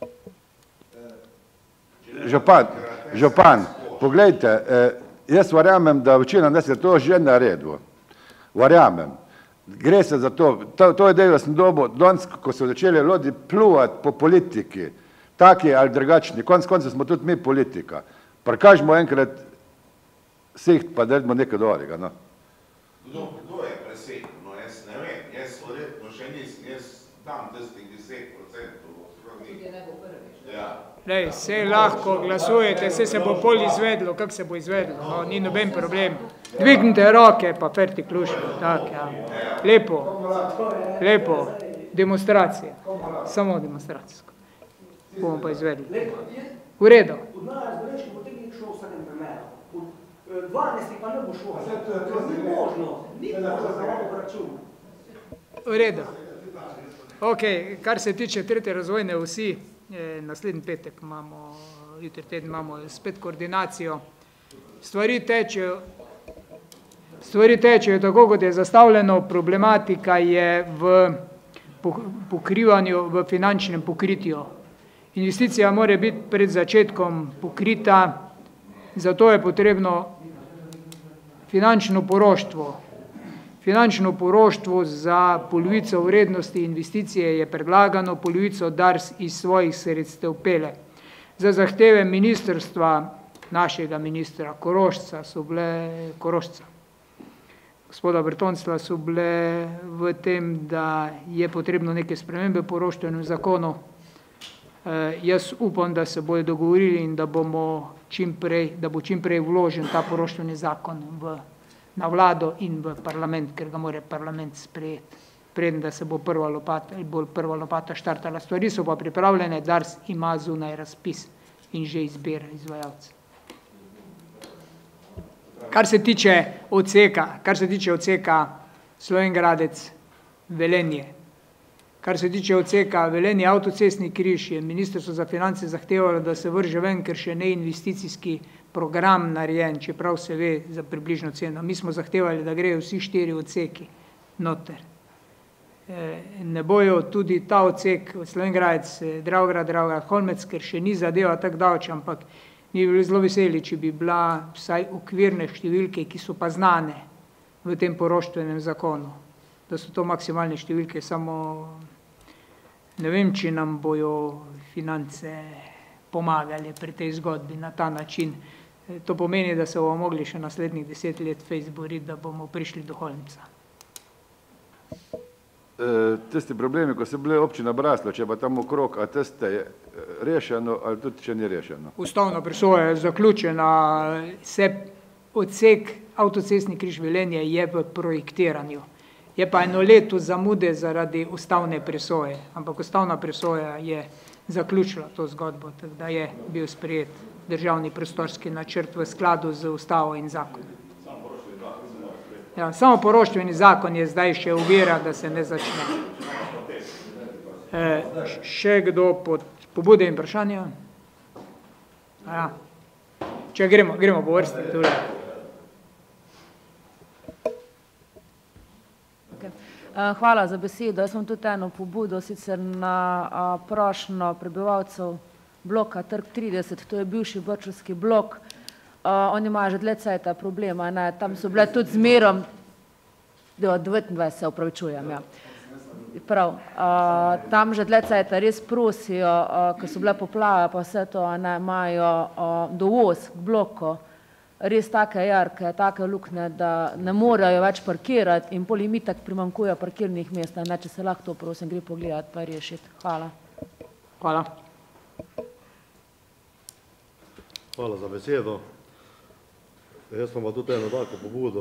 Župan, župan, poglejte, eh, jaz verjamem, da večina nas je to že naredil. Verjamem. Gre se za to, to, to je del, da sem dobil, danes, ko so začeli ljudi pluvati po politiki, taki ali drugačni, konc konca smo tudi mi politika. Prikažimo enkrat siht, pa delimo nekaj dobrega, no. Kdo, kdo je presehal? No, jaz ne vem, jaz verjetno še nisem, jaz dam tistih deset procentov. Tudi ne bo prvič. Ja. Lej, se lahko glasujete, se se bo pol izvedlo, kako se bo izvedlo, no, ni noben problem. Dvignite roke, pa ferti kluško, tak, ja. Lepo, lepo, demonstracija, samo demonstracijsko. Bomo pa izvedli. V redu. Od nas Zgorečki bo teknik šel v vsakem primeru. Od dvanajstih pa ne bo šel. To ni možno, ni možno za malo računa. V redu. Ok, kar se tiče tretje razvojne vsi, naslednji petek imamo, jutri teden imamo spet koordinacijo. Stvari tečejo, stvari tečejo tako, kot je zastavljeno, problematika je v pokrivanju, v finančnem pokritju. Investicija mora biti pred začetkom pokrita, zato je potrebno finančno poroštvo. Finančno poroštvo za polovico vrednosti investicije je predlagano, polovico Dars iz svojih sredstev pele. Za zahteve ministrstva, našega ministra Korošca, so bile Korošca, gospoda Bertoncla, so bile v tem, da je potrebno neke spremembe poroštvenem zakonu. E, jaz upam, da se bojo dogovorili in da bomo čim prej, da bo čim prej vložen ta poroštveni zakon v na vlado in v parlament, ker ga mora parlament sprejeti. preden da se bo prva lopata, bolj prva lopata štartala. Stvari so pa pripravljene, Dars ima zunaj razpis in že izbira izvajalce. Kar se tiče odseka, kar se tiče odseka Slovenj Gradec Velenje, kar se tiče odseka Velenje avtocestni križ, je Ministrstvo za finance zahtevalo, da se vrže ven, ker še ne investicijski program narejen, čeprav se ve za približno ceno. Mi smo zahtevali, da grejo vsi štiri odseki noter. Ne bojo tudi ta odsek Slovenj Gradec, Dravograd, Dravograd, Holmec, ker še ni zadeva tako davč, ampak mi bi bili zelo veseli, če bi bila vsaj okvirne številke, ki so pa znane v tem poroštvenem zakonu, da so to maksimalne številke, samo ne vem, če nam bojo finance pomagali pri tej zgodbi na ta način. To pomeni, da se bomo mogli še naslednjih deset let fejst boriti, da bomo prišli do Holmca. Tisti problemi, ko se bile občina Braslo, če pa tam okrog, a tiste je rešeno ali tudi še ni rešeno? Ustavna presoja je zaključena, se odsek avtocestni križ Velenje je v projektiranju. Je pa eno leto zamude zaradi ustavne presoje, ampak ustavna presoja je zaključila to zgodbo, tako da je bil sprejet državni prostorski načrt v skladu z ustavo in zakonom. Ja, samo poroštveni zakon je zdaj še uvira, da se ne začne. E, še kdo pod pobude in vprašanja? Ja. Če gremo, gremo po vrsti. Tule. Hvala za besedo. Jaz sem tudi eno pobudo, sicer na prošnjo prebivalcev bloka Trg trideset, to je bivši Brčevski blok. Oni imajo že dlje cajta problema, tam so bile tudi zmerom, devetindvajset se upravičujem, ja. Prav, tam že dlje cajta res prosijo, ko so bile poplave, pa vse to, imajo dovoz k bloku, res take jarke, take luknje, da ne morejo več parkirati in pol jim itak primanjkuje parkirnih mest, če se lahko to prosim gre pogledati pa rešiti. Hvala. Hvala. Hvala za besedo. Jaz sem pa tudi eno tako pobudo.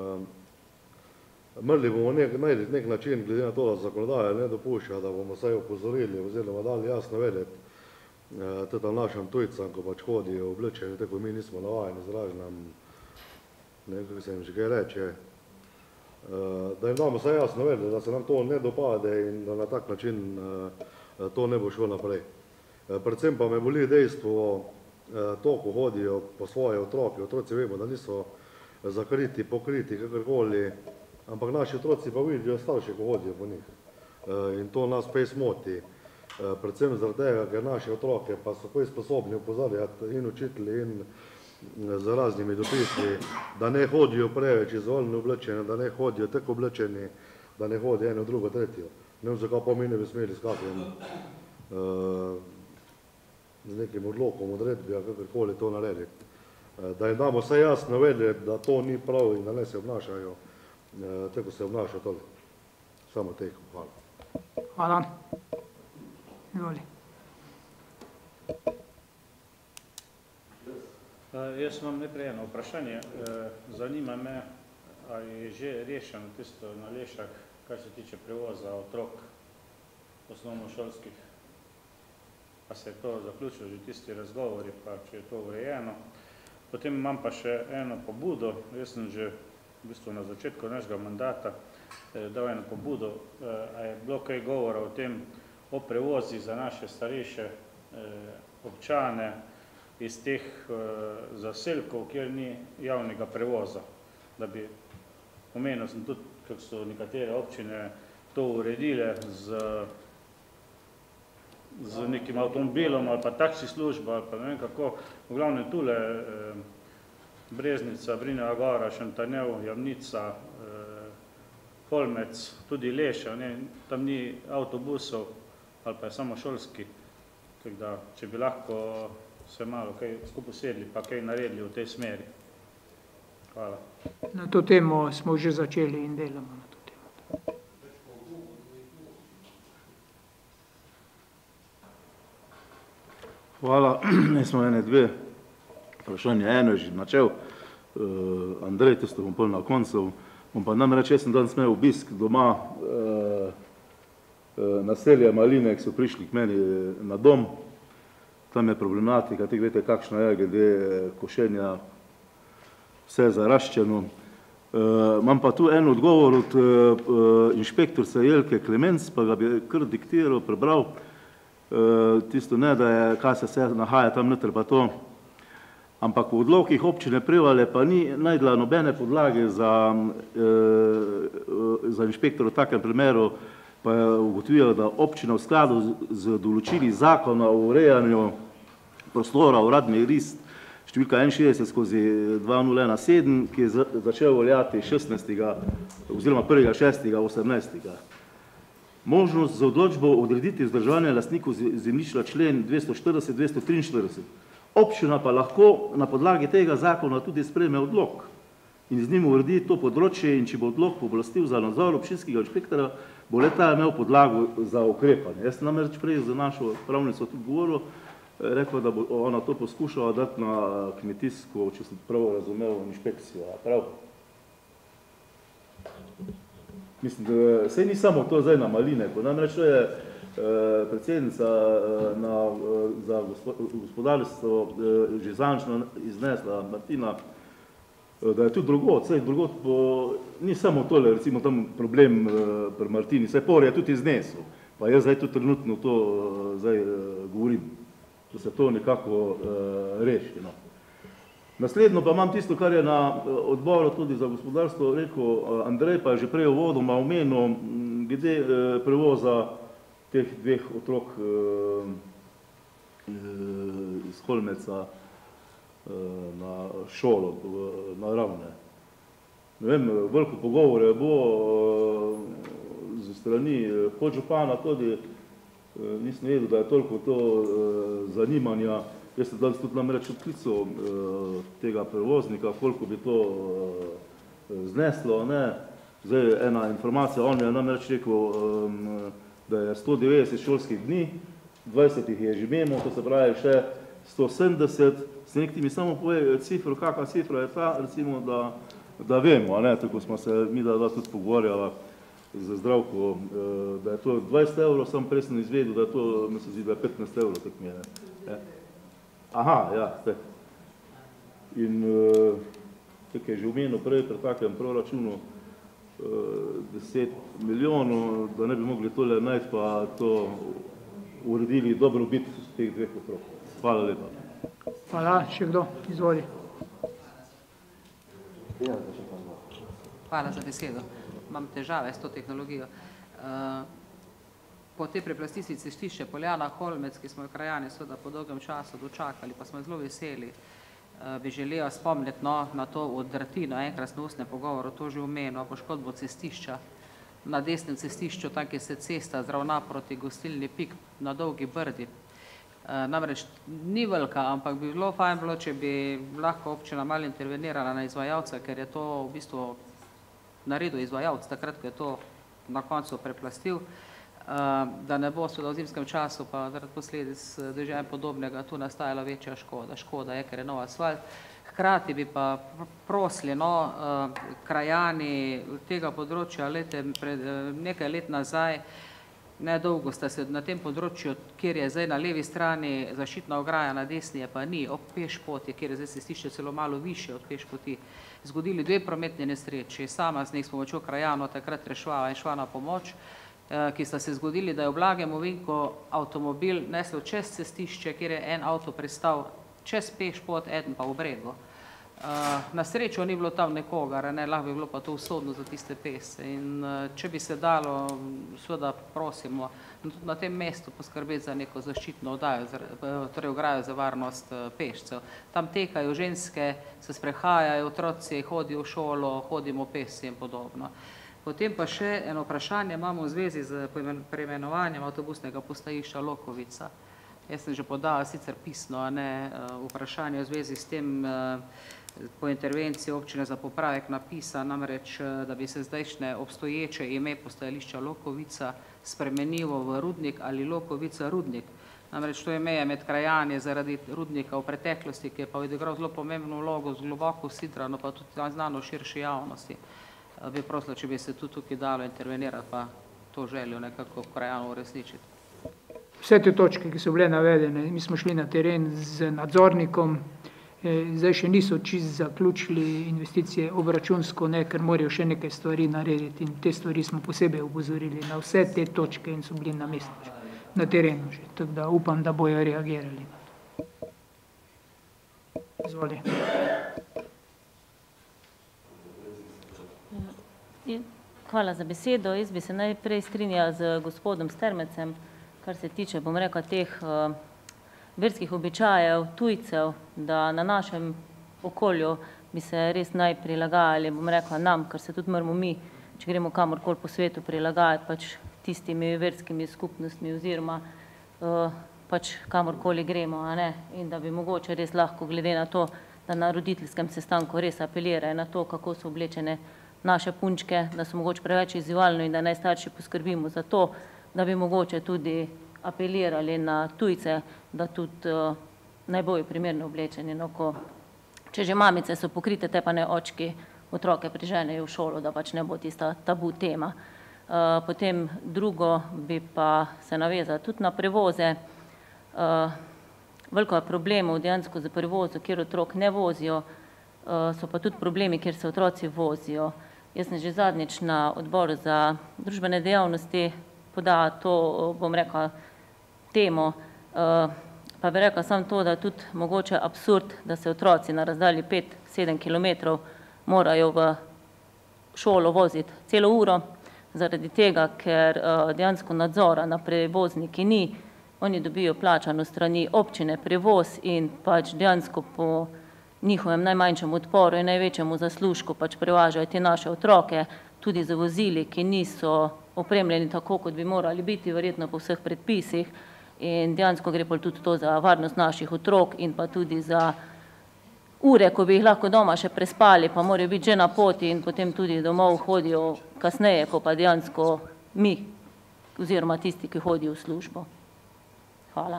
Mrli bomo najti nek način, glede na to, da zakonodaja ne dopušča, da bomo vsaj opozorili oziroma dali jasno vedeti tudi našim tujcem, ko pač hodijo oblečeni, tako mi nismo navajeni zraž nam, ne vem, kako se jim že kaj reče, da jim damo vsaj jasno vedeti, da se nam to ne dopade in da na tak način to ne bo šlo naprej. Predvsem pa me boli dejstvo, to, ko hodijo po svoje otroke, otroci vemo, da niso zakriti, pokriti, kakorkoli, ampak naši otroci pa vidijo starši, ko hodijo po njih. In to nas pej smoti. Predvsem zaradi tega, ker naši otroke pa so pej sposobni upozarjati in učitelji in z raznimi dopisi, da ne hodijo preveč izvoljno oblečeni, da ne hodijo tako oblečeni, da ne hodi eno, drugo, tretjo. Ne vem, zakaj pa mi ne bi smeli s kakim z nekim odlokom odredbi, ali kakorkoli to narediti. Da jim damo vse jasno vedeti, da to ni prav in da ne se obnašajo, tako se obnašajo tole. Samo teko. Hvala. Hvala. Izvoli. Jaz imam najprej eno vprašanje. Zanima me, ali je že rešeno tisto na Lešah, kar se tiče prevoza otrok osnovnošolskih. Pa se je to zaključilo, že tisti razgovori, pa če je to urejeno. Potem imam pa še eno pobudo. Jaz sem že v bistvu na začetku našega mandata dal eno pobudo, a je bilo kaj govora o tem, o prevozi za naše starejše občane iz teh zaselkov, kjer ni javnega prevoza. Da bi, omenil sem tudi, kako so nekatere občine to uredile z z nekim avtomobilom ali pa taksi služba ali pa ne vem kako. V glavnem tule Breznica, Brinjeva Gora, Šentjernej, Jamnica, Holmec, tudi Leša, tam ni avtobusov ali pa je samo šolski. Tako da, če bi lahko se malo kaj skupaj sedli pa kaj naredili v tej smeri. Hvala. Na to temo smo že začeli in delamo na to temo. Hvala. Jaz smo ene dve vprašanje. Eno je že načel Andrej, tisto bom pol na koncu. Bom pa nam reči, jaz sem danes imel obisk doma eh, eh, naselja Maline, ki so prišli k meni na dom. Tam je problematika, ti veste, kakšna je glede košenja, vse zaraščeno. Uh, imam pa tu en odgovor od uh, inšpektorca Jelke Klemenc, pa ga bi kar diktiral, prebral. Uh, tisto ne, da je, kaj se vse nahaja tam noter pa to. Ampak v odlokih občine Prevalje pa ni najdla nobene podlage za, uh, za inšpektor v takem primeru, pa je ugotovila, da občina v skladu z, z določili zakona o urejanju prostora, uradni list, številka enainšestdeset skozi dva nula ena sedem, ki je začel veljati šestnajstega oziroma prvega šestega osemnajstega. Možnost za odločbo odrediti vzdrževanje lastnikov zemljišča člen dvesto štirideset dvesto triinštirideset. Občina pa lahko na podlagi tega zakona tudi sprejme odlok in z njim uredi to področje, in če bo odlok pooblastil za nadzor občinskega inšpektorja, bo le-ta imel podlago za ukrepanje. Jaz sem namreč prej za našo pravnico tudi govoril, rekla, da bo ona to poskušala dati na kmetijsko, če sem prav razumel, inšpekcijo. Prav? Mislim, da sej ni samo to zdaj na Maline, ko namreč je eh, predsednica eh, na, eh, za gospodarstvo eh, že zančno iznesla Martina, eh, da je tudi drugod, sej drugod bo, ni samo tole, recimo tam problem eh, pri Martini, sej por je tudi iznesel, pa jaz zdaj tudi trenutno to eh, zdaj eh, govorim, da se to nekako uh, reši. No. Naslednjo pa imam tisto, kar je na odboru tudi za gospodarstvo rekel uh, Andrej, pa je že prej uvodoma omenil, glede uh, prevoza teh dveh otrok uh, iz Holmeca uh, na šolo, uh, na Ravne. Ne vem, veliko pogovore bo uh, z strani podžupana tudi. Nisem vedel, da je toliko to uh, zanimanja. Jaz sem danes tudi namreč odklical uh, tega prevoznika, koliko bi to uh, zneslo. Ne? Zdaj ena informacija, on je namreč rekel, um, da je sto devetdeset šolskih dni, dvajset jih je že mimo, to se pravi še sto sedemdeset. Se nekaj mi samo pove cifro, kakva cifra je ta, recimo, da, da vemo, a ne? Tako smo se mi da tudi pogovarjala za zdravko, da je to dvajset evrov, sam prej sem izvedel, da je to, mislim, zdi, da je petnajst evrov, tak mi je. Aha, ja, te. In tako je že omenil prej pri takem proračunu deset milijonov, da ne bi mogli tole najti, pa to uredili dobrobit teh dveh otrok. Hvala lepa. Hvala, še kdo? Izvoli. Hvala za besedo. Imam težave s to tehnologijo. Po tej preplastici cestišče Poljana Holmec, ki smo jo krajani seveda po dolgem času dočakali, pa smo zelo veseli, bi želel spomniti no, na to odratino, enkrat smo ustne pogovoru, to že omenil, poškodbo cestišča na desnem cestišču, tam, kjer se cesta zravna proti gostilni Pik na Dolgi Brdi. Namreč ni velika, ampak bi bilo fajn bilo, če bi lahko občina malo intervenirala na izvajalca, ker je to v bistvu naredil izvajalc, takrat, ko je to na koncu preplastil, da ne bo seveda v zimskem času pa zaradi posledic dežja in podobnega tu nastajala večja škoda. Škoda je, ker je nov asfalt. Hkrati bi pa prosili no, krajani tega področja, lete, pred nekaj let nazaj, nedolgo sta se na tem področju, kjer je zdaj na levi strani zaščitna ograja, na desni je pa ni, ob pešpoti, kjer je zdaj cestišče celo malo više od pešpoti, zgodili dve prometni nesreči. Sama z njih s pomočjo krajanov takrat rešvala in šla na pomoč, ki sta se zgodili, da je v blagem ovinku avtomobil nesel čez cestišče, kjer je en avto pristal čez pešpot, eden pa v bregu. Na srečo ni bilo tam nekogar, ne, lahko bi bilo pa to usodno za tiste pešce. In če bi se dalo, seveda prosimo, na tem mestu poskrbeti za neko zaščitno odajo, torej ograjo za varnost pešcev. Tam tekajo ženske, se sprehajajo, otroci hodijo v šolo, hodimo pešci in podobno. Potem pa še eno vprašanje imamo v zvezi z preimenovanjem avtobusnega postajišča Lokovica. Jaz sem že podala sicer pisno, a ne vprašanje v zvezi s tem po intervenciji občine za popravek napisa, namreč, da bi se zdajšnje obstoječe ime postajališča Lokovica spremenilo v Rudnik ali Lokovica Rudnik. Namreč to ime je med krajani zaradi rudnika v preteklosti, ki je pa odigral zelo pomembno vlogo z globoko sidrano, pa tudi znano širši javnosti. bi prosila, če bi se tudi tukaj dalo intervenirati, pa to željo nekako krajano uresničiti. Vse te točke, ki so bile navedene, mi smo šli na teren z nadzornikom, zdaj še niso čist zaključili investicije obračunsko, ne, ker morajo še nekaj stvari narediti in te stvari smo posebej upozorili na vse te točke in so bili na mestu, na terenu že, tako da upam, da bojo reagirali. Izvoli. Hvala za besedo. Jaz bi se najprej strinjala z gospodom Strmecem, kar se tiče, bom rekla, teh uh, verskih običajev, tujcev, da na našem okolju bi se res naj prilagajali, bom rekla, nam, ker se tudi moramo mi, če gremo kamorkoli po svetu, prilagajati pač tistimi verskimi skupnostmi oziroma uh, pač kamorkoli gremo, a ne, in da bi mogoče res lahko, glede na to, da na roditeljskem sestanku res apelirajo na to, kako so oblečene naše punčke, da so mogoče preveč izzivalno in da naj starši poskrbimo za to, da bi mogoče tudi apelirali na tujce, da tudi uh, naj bojo primerno oblečeni. No, ko, če že mamice so pokrite, te pa ne očki otroke priženejo v šolo, da pač ne bo tista tabu tema. Uh, potem drugo bi pa se navezala tudi na prevoze. Uh, veliko je problemov dejansko za prevozo, kjer otrok ne vozijo, uh, so pa tudi problemi, kjer se otroci vozijo. Jaz sem že zadnjič na odboru za družbene dejavnosti podala to, bom rekla, temo, pa bi rekla samo to, da tudi mogoče absurd, da se otroci na razdalji pet sedem kilometrov morajo v šolo voziti celo uro, zaradi tega, ker dejansko nadzora na prevozniki ni, oni dobijo plačano strani občine prevoz in pač dejansko po njihovem najmanjšem odporu in največjemu zaslužku pač prevažajo te naše otroke, tudi za vozili, ki niso opremljeni tako, kot bi morali biti, verjetno po vseh predpisih, in dejansko gre pa tudi to za varnost naših otrok in pa tudi za ure, ko bi jih lahko doma še prespali, pa morajo biti že na poti in potem tudi domov hodijo kasneje, ko pa dejansko mi, oziroma tisti, ki hodijo v službo. Hvala.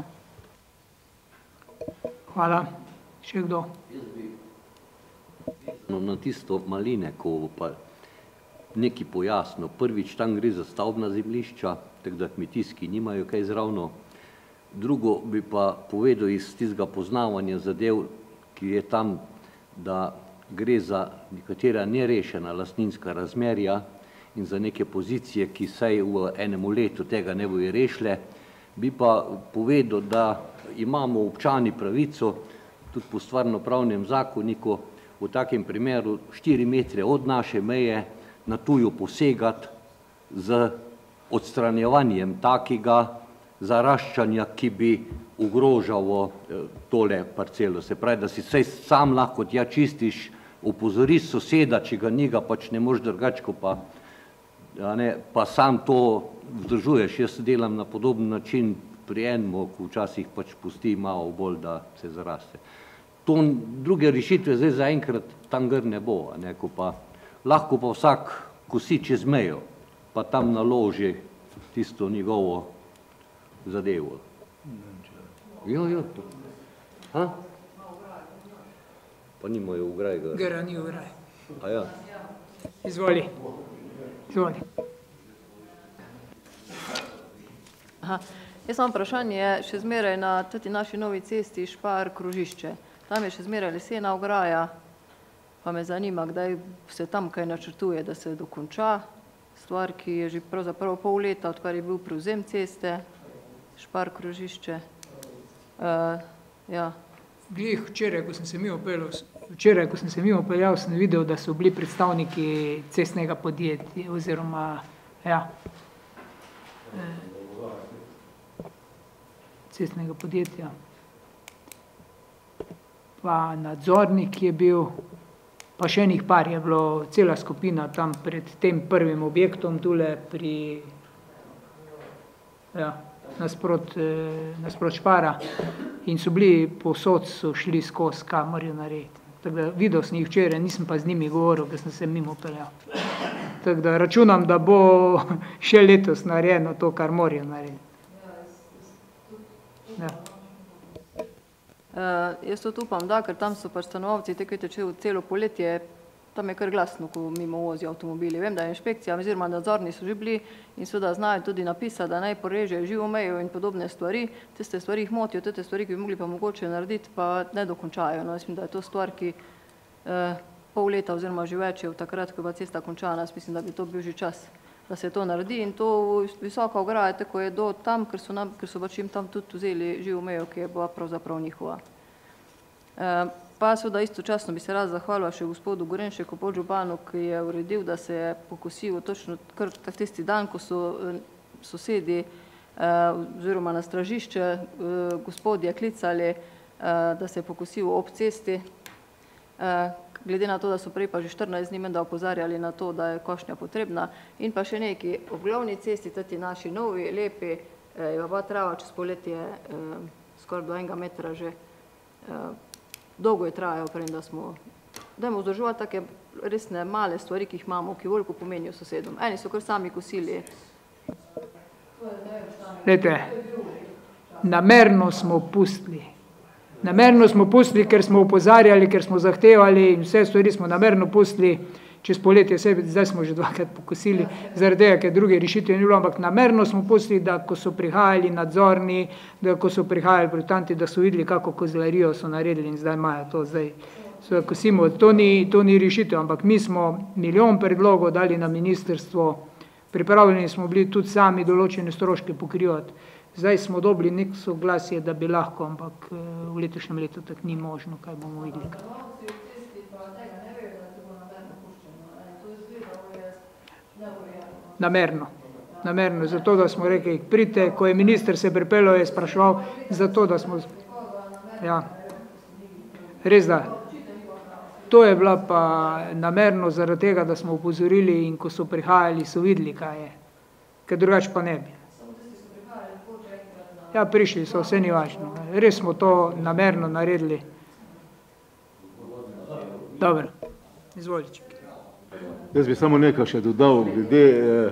Hvala. Še kdo? Na tisto Malinekovo pa nekaj pojasno. Prvič, tam gre za stavbna zemljišča, tako da kmetijski nimajo kaj zravno. Drugo bi pa povedal iz tistega poznavanja zadev, ki je tam, da gre za nekatera nerešena lastninska razmerja in za neke pozicije, ki saj v enem letu tega ne bojo rešile. Bi pa povedal, da imamo občani pravico, tudi po stvarno-pravnem zakoniku, v takem primeru štiri metre od naše meje na tujo posegati z odstranjevanjem takega zaraščanja, ki bi ogrožalo tole parcelo. Se pravi, da si saj sam lahko tja čistiš, opozoriš soseda, če ga njega pač ne moš drugačko, pa, ne, pa sam to vzdržuješ. Jaz delam na podoben način pri enemu, ko včasih pač pusti malo bolj, da se zaraste. To druge rešitve zdaj zaenkrat tam gr ne bo, ne, ko pa lahko pa vsak kosi čez mejo, pa tam naloži tisto njegovo zadevo. Jo, jo. Ha? Pa nimajo ograj. Gara ni ograj. A ja. Izvoli. Izvoli. Aha. Jaz imam vprašanje še zmeraj na tudi naši novi cesti Špar-Krožišče. Tam je še zmeraj lesena ograja, pa me zanima, kdaj se tam kaj načrtuje, da se dokonča stvar, ki je že pravzaprav pol leta, odkar je bil prevzem ceste, Špar-Krožišče. Uh, ja. Glih, včeraj, ko sem se mimo peljal, včeraj, ko sem se mimo peljal, sem videl, da so bili predstavniki cestnega podjetja, oziroma, ja, cestnega podjetja. Pa nadzornik je bil, pa še enih par je bilo, cela skupina tam pred tem prvim objektom, tule pri, ja, nasprot, nasprot Špara, in so bili povsod, so šli skozi, kaj morajo narediti. Tako da videl sem jih včeraj, nisem pa z njimi govoril, ker sem se mimo peljal. Tako da računam, da bo še letos narejeno to, kar morajo narediti. Ja. Uh, jaz to upam, da, ker tam so pač stanovalci, tako je celo poletje tam je kar glasno, ko mimo vozijo avtomobili. Vem, da je inšpekcija, oziroma nadzorni so že bili in seveda znajo tudi napisati, da naj porežejo živo mejo in podobne stvari. Tiste stvari jih motijo, tiste stvari, ki bi mogli pa mogoče narediti, pa ne dokončajo. No, mislim, da je to stvar, ki eh, pol leta oziroma že več je v takrat, ko je bila cesta končana. Jaz mislim, da bi to bil že čas, da se to naredi in to visoka ograja, tako je do tam, ker so, nam, ker so pač jim tam tudi vzeli živo mejo, ki je bila pravzaprav njihova. Eh, Pa seveda istočasno bi se rad zahvalila še gospodu Gorenšeku, podžupanu, ki je uredil, da se je pokosil točno kar tisti dan, ko so sosedi oziroma na stražišče gospodje klicali, da se je pokosil ob cesti. Glede na to, da so prej pa že štirinajst dni menda opozarjali na to, da je košnja potrebna. In pa še nekaj, ob glavni cesti, tati naši novi, lepi, je pa trava čez poletje skoraj do enega metra že. Dolgo je trajalo, preden da smo, dajmo vzdrževati take resne male stvari, ki jih imamo, ki veliko pomenijo sosedom. Eni so kar sami kosili. Glejte, namerno smo pustili. Namerno smo pustili, ker smo upozarjali, ker smo zahtevali in vse stvari smo namerno pustili čez poletje, zdaj smo že dvakrat pokosili, zaradi tega, ker druge rešitve ni bilo, ampak namerno smo pustili, da ko so prihajali nadzorni, da ko so prihajali projektanti, da so videli, kako kozlarijo so naredili in zdaj imajo to, zdaj so kosimo. To ni, to ni rešitev, ampak mi smo milijon predlogov dali na ministrstvo, pripravljeni smo bili tudi sami določene stroške pokrivati. Zdaj smo dobili nek soglasje, da bi lahko, ampak v letošnjem letu tako ni možno, kaj bomo videli. Namerno, namerno, zato da smo rekli, pridite, ko je minister se pripeljal, je spraševal, zato da smo, ja, res da, to je bila pa namerno zaradi tega, da smo upozorili in ko so prihajali, so videli, kaj je, ker drugače pa ne bi. Ja, prišli so, vse ni važno, res smo to namerno naredili. Dobro, izvolite. Jaz bi samo nekaj še dodal, glede,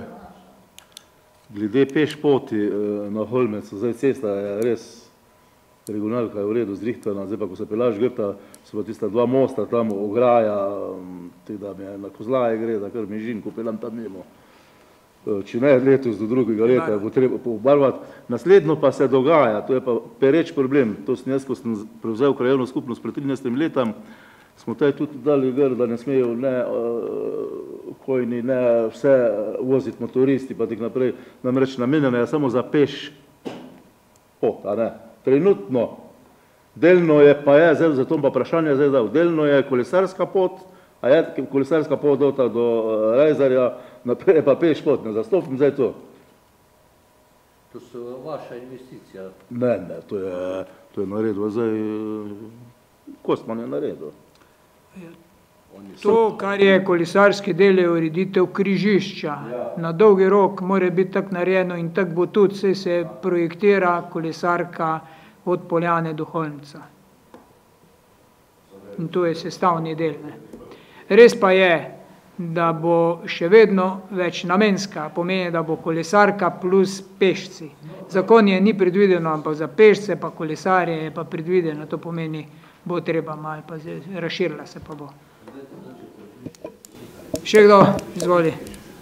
glede pešpoti na Holmecu. Zdaj cesta je res, regionalka je v redu zrihtana, zdaj pa, ko se pelaš grta, so pa tista dva mosta tam ograja, da mi je na kozlaje gre, da kar mi žin, ko pelam tam mimo. Če ne letos do drugega leta, bo treba pobarvati. Naslednjo pa se dogaja, to je pa pereč problem. To sem jaz, ko sem prevzel krajevno skupnost pred trinajstim letom, smo taj tudi dali gr, da ne smejo ne kojni, ne vse voziti motoristi, pa tik naprej. Namreč namenjena je samo za peš pot, a ne. Trenutno, delno je pa je, zdaj zato pa vprašanje zdaj dal, delno je kolesarska pot, a je kolesarska pot dota do Rajzarja, naprej je pa peš pot, ne zastopim zdaj to. To so vaša investicija. Ne, ne, to je, to je naredil, zdaj Kostman je naredil. To, kar je kolesarski del, je ureditev križišča. Na dolgi rok mora biti tako narejeno in tako bo tudi, saj se projektira kolesarka od Poljane do Holmca. In to je sestavni del. Ne. Res pa je, da bo še vedno več namenska, pomeni, da bo kolesarka plus pešci. Zakon je ni predvideno, ampak za pešce pa kolesarje je pa predvideno, to pomeni, bo treba malo, pa razširila se pa bo. Še kdo? Izvoli.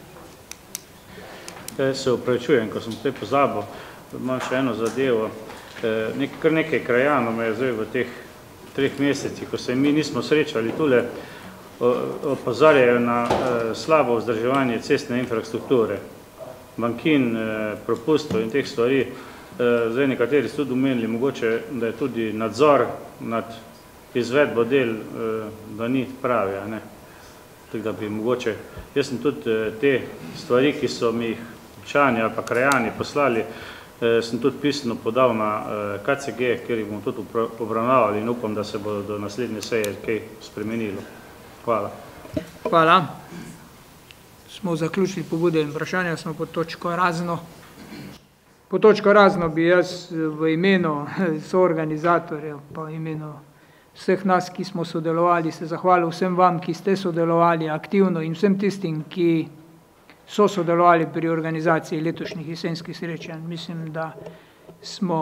Se upravičujem, ko sem te pozabil, imam še eno zadevo. Nek, kar nekaj krajanov me je zdaj v teh treh mesecih, ko se mi nismo srečali tule, opozarjajo na slabo vzdrževanje cestne infrastrukture, bankin, propustov in teh stvari. Zdaj nekateri so tudi omenili, mogoče, da je tudi nadzor nad izvedbo del, da ni pravi, a ne. Tako da bi mogoče, jaz sem tudi te stvari, ki so mi jih občani ali pa krajani poslali, sem tudi pisno podal na K C G, kjer jih bomo tudi obravnavali in upam, da se bo do naslednje seje kaj spremenilo. Hvala. Hvala. Smo zaključili pobude in vprašanja, smo pod točko razno. Po točko razno bi jaz v imenu soorganizatorjev, pa v imenu vseh nas, ki smo sodelovali, se zahvalil vsem vam, ki ste sodelovali aktivno in vsem tistim, ki so sodelovali pri organizaciji letošnjih jesenskih srečanj. Mislim, da smo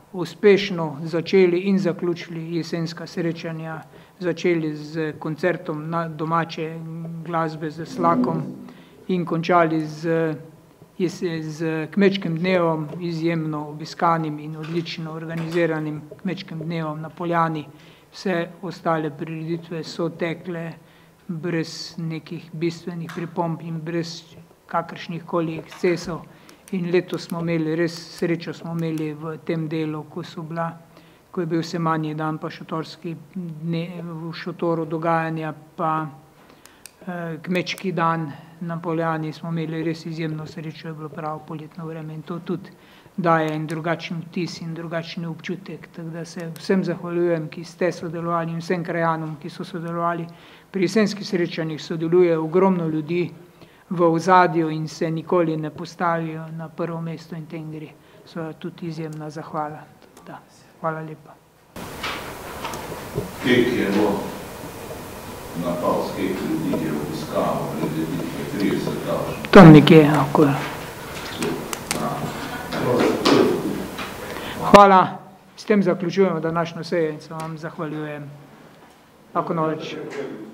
uspešno začeli in zaključili jesenska srečanja, začeli z koncertom na domače glasbe z Slakom in končali z, z kmečkim dnevom, izjemno obiskanim in odlično organiziranim kmečkim dnevom na Poljani. Vse ostale prireditve so tekle brez nekih bistvenih pripomb in brez kakršnih koli ekscesov. In letos smo imeli, res srečo smo imeli v tem delu, ko so bila, ko je bil semanji dan, pa šotorski dne, v šotoru dogajanja, pa eh, kmečki dan na Poljani smo imeli res izjemno srečo, je bilo pravo poletno vreme in to tudi daje en drugačen vtis in drugačni občutek. Tako da se vsem zahvaljujem, ki ste sodelovali in vsem krajanom, ki so sodelovali. Pri jesenskih srečanjih sodeluje ogromno ljudi v ozadju in se nikoli ne postavijo na prvo mesto in tem gre. So tudi izjemna zahvala. Da. Hvala lepa. Kek je bilo napal s kek ljudi, je obiskalo predviditve trideset davšnih. Tam nekje, okoli. Hvala. S tem zaključujemo današnjo sejo in se vam zahvaljujem. Ako noč.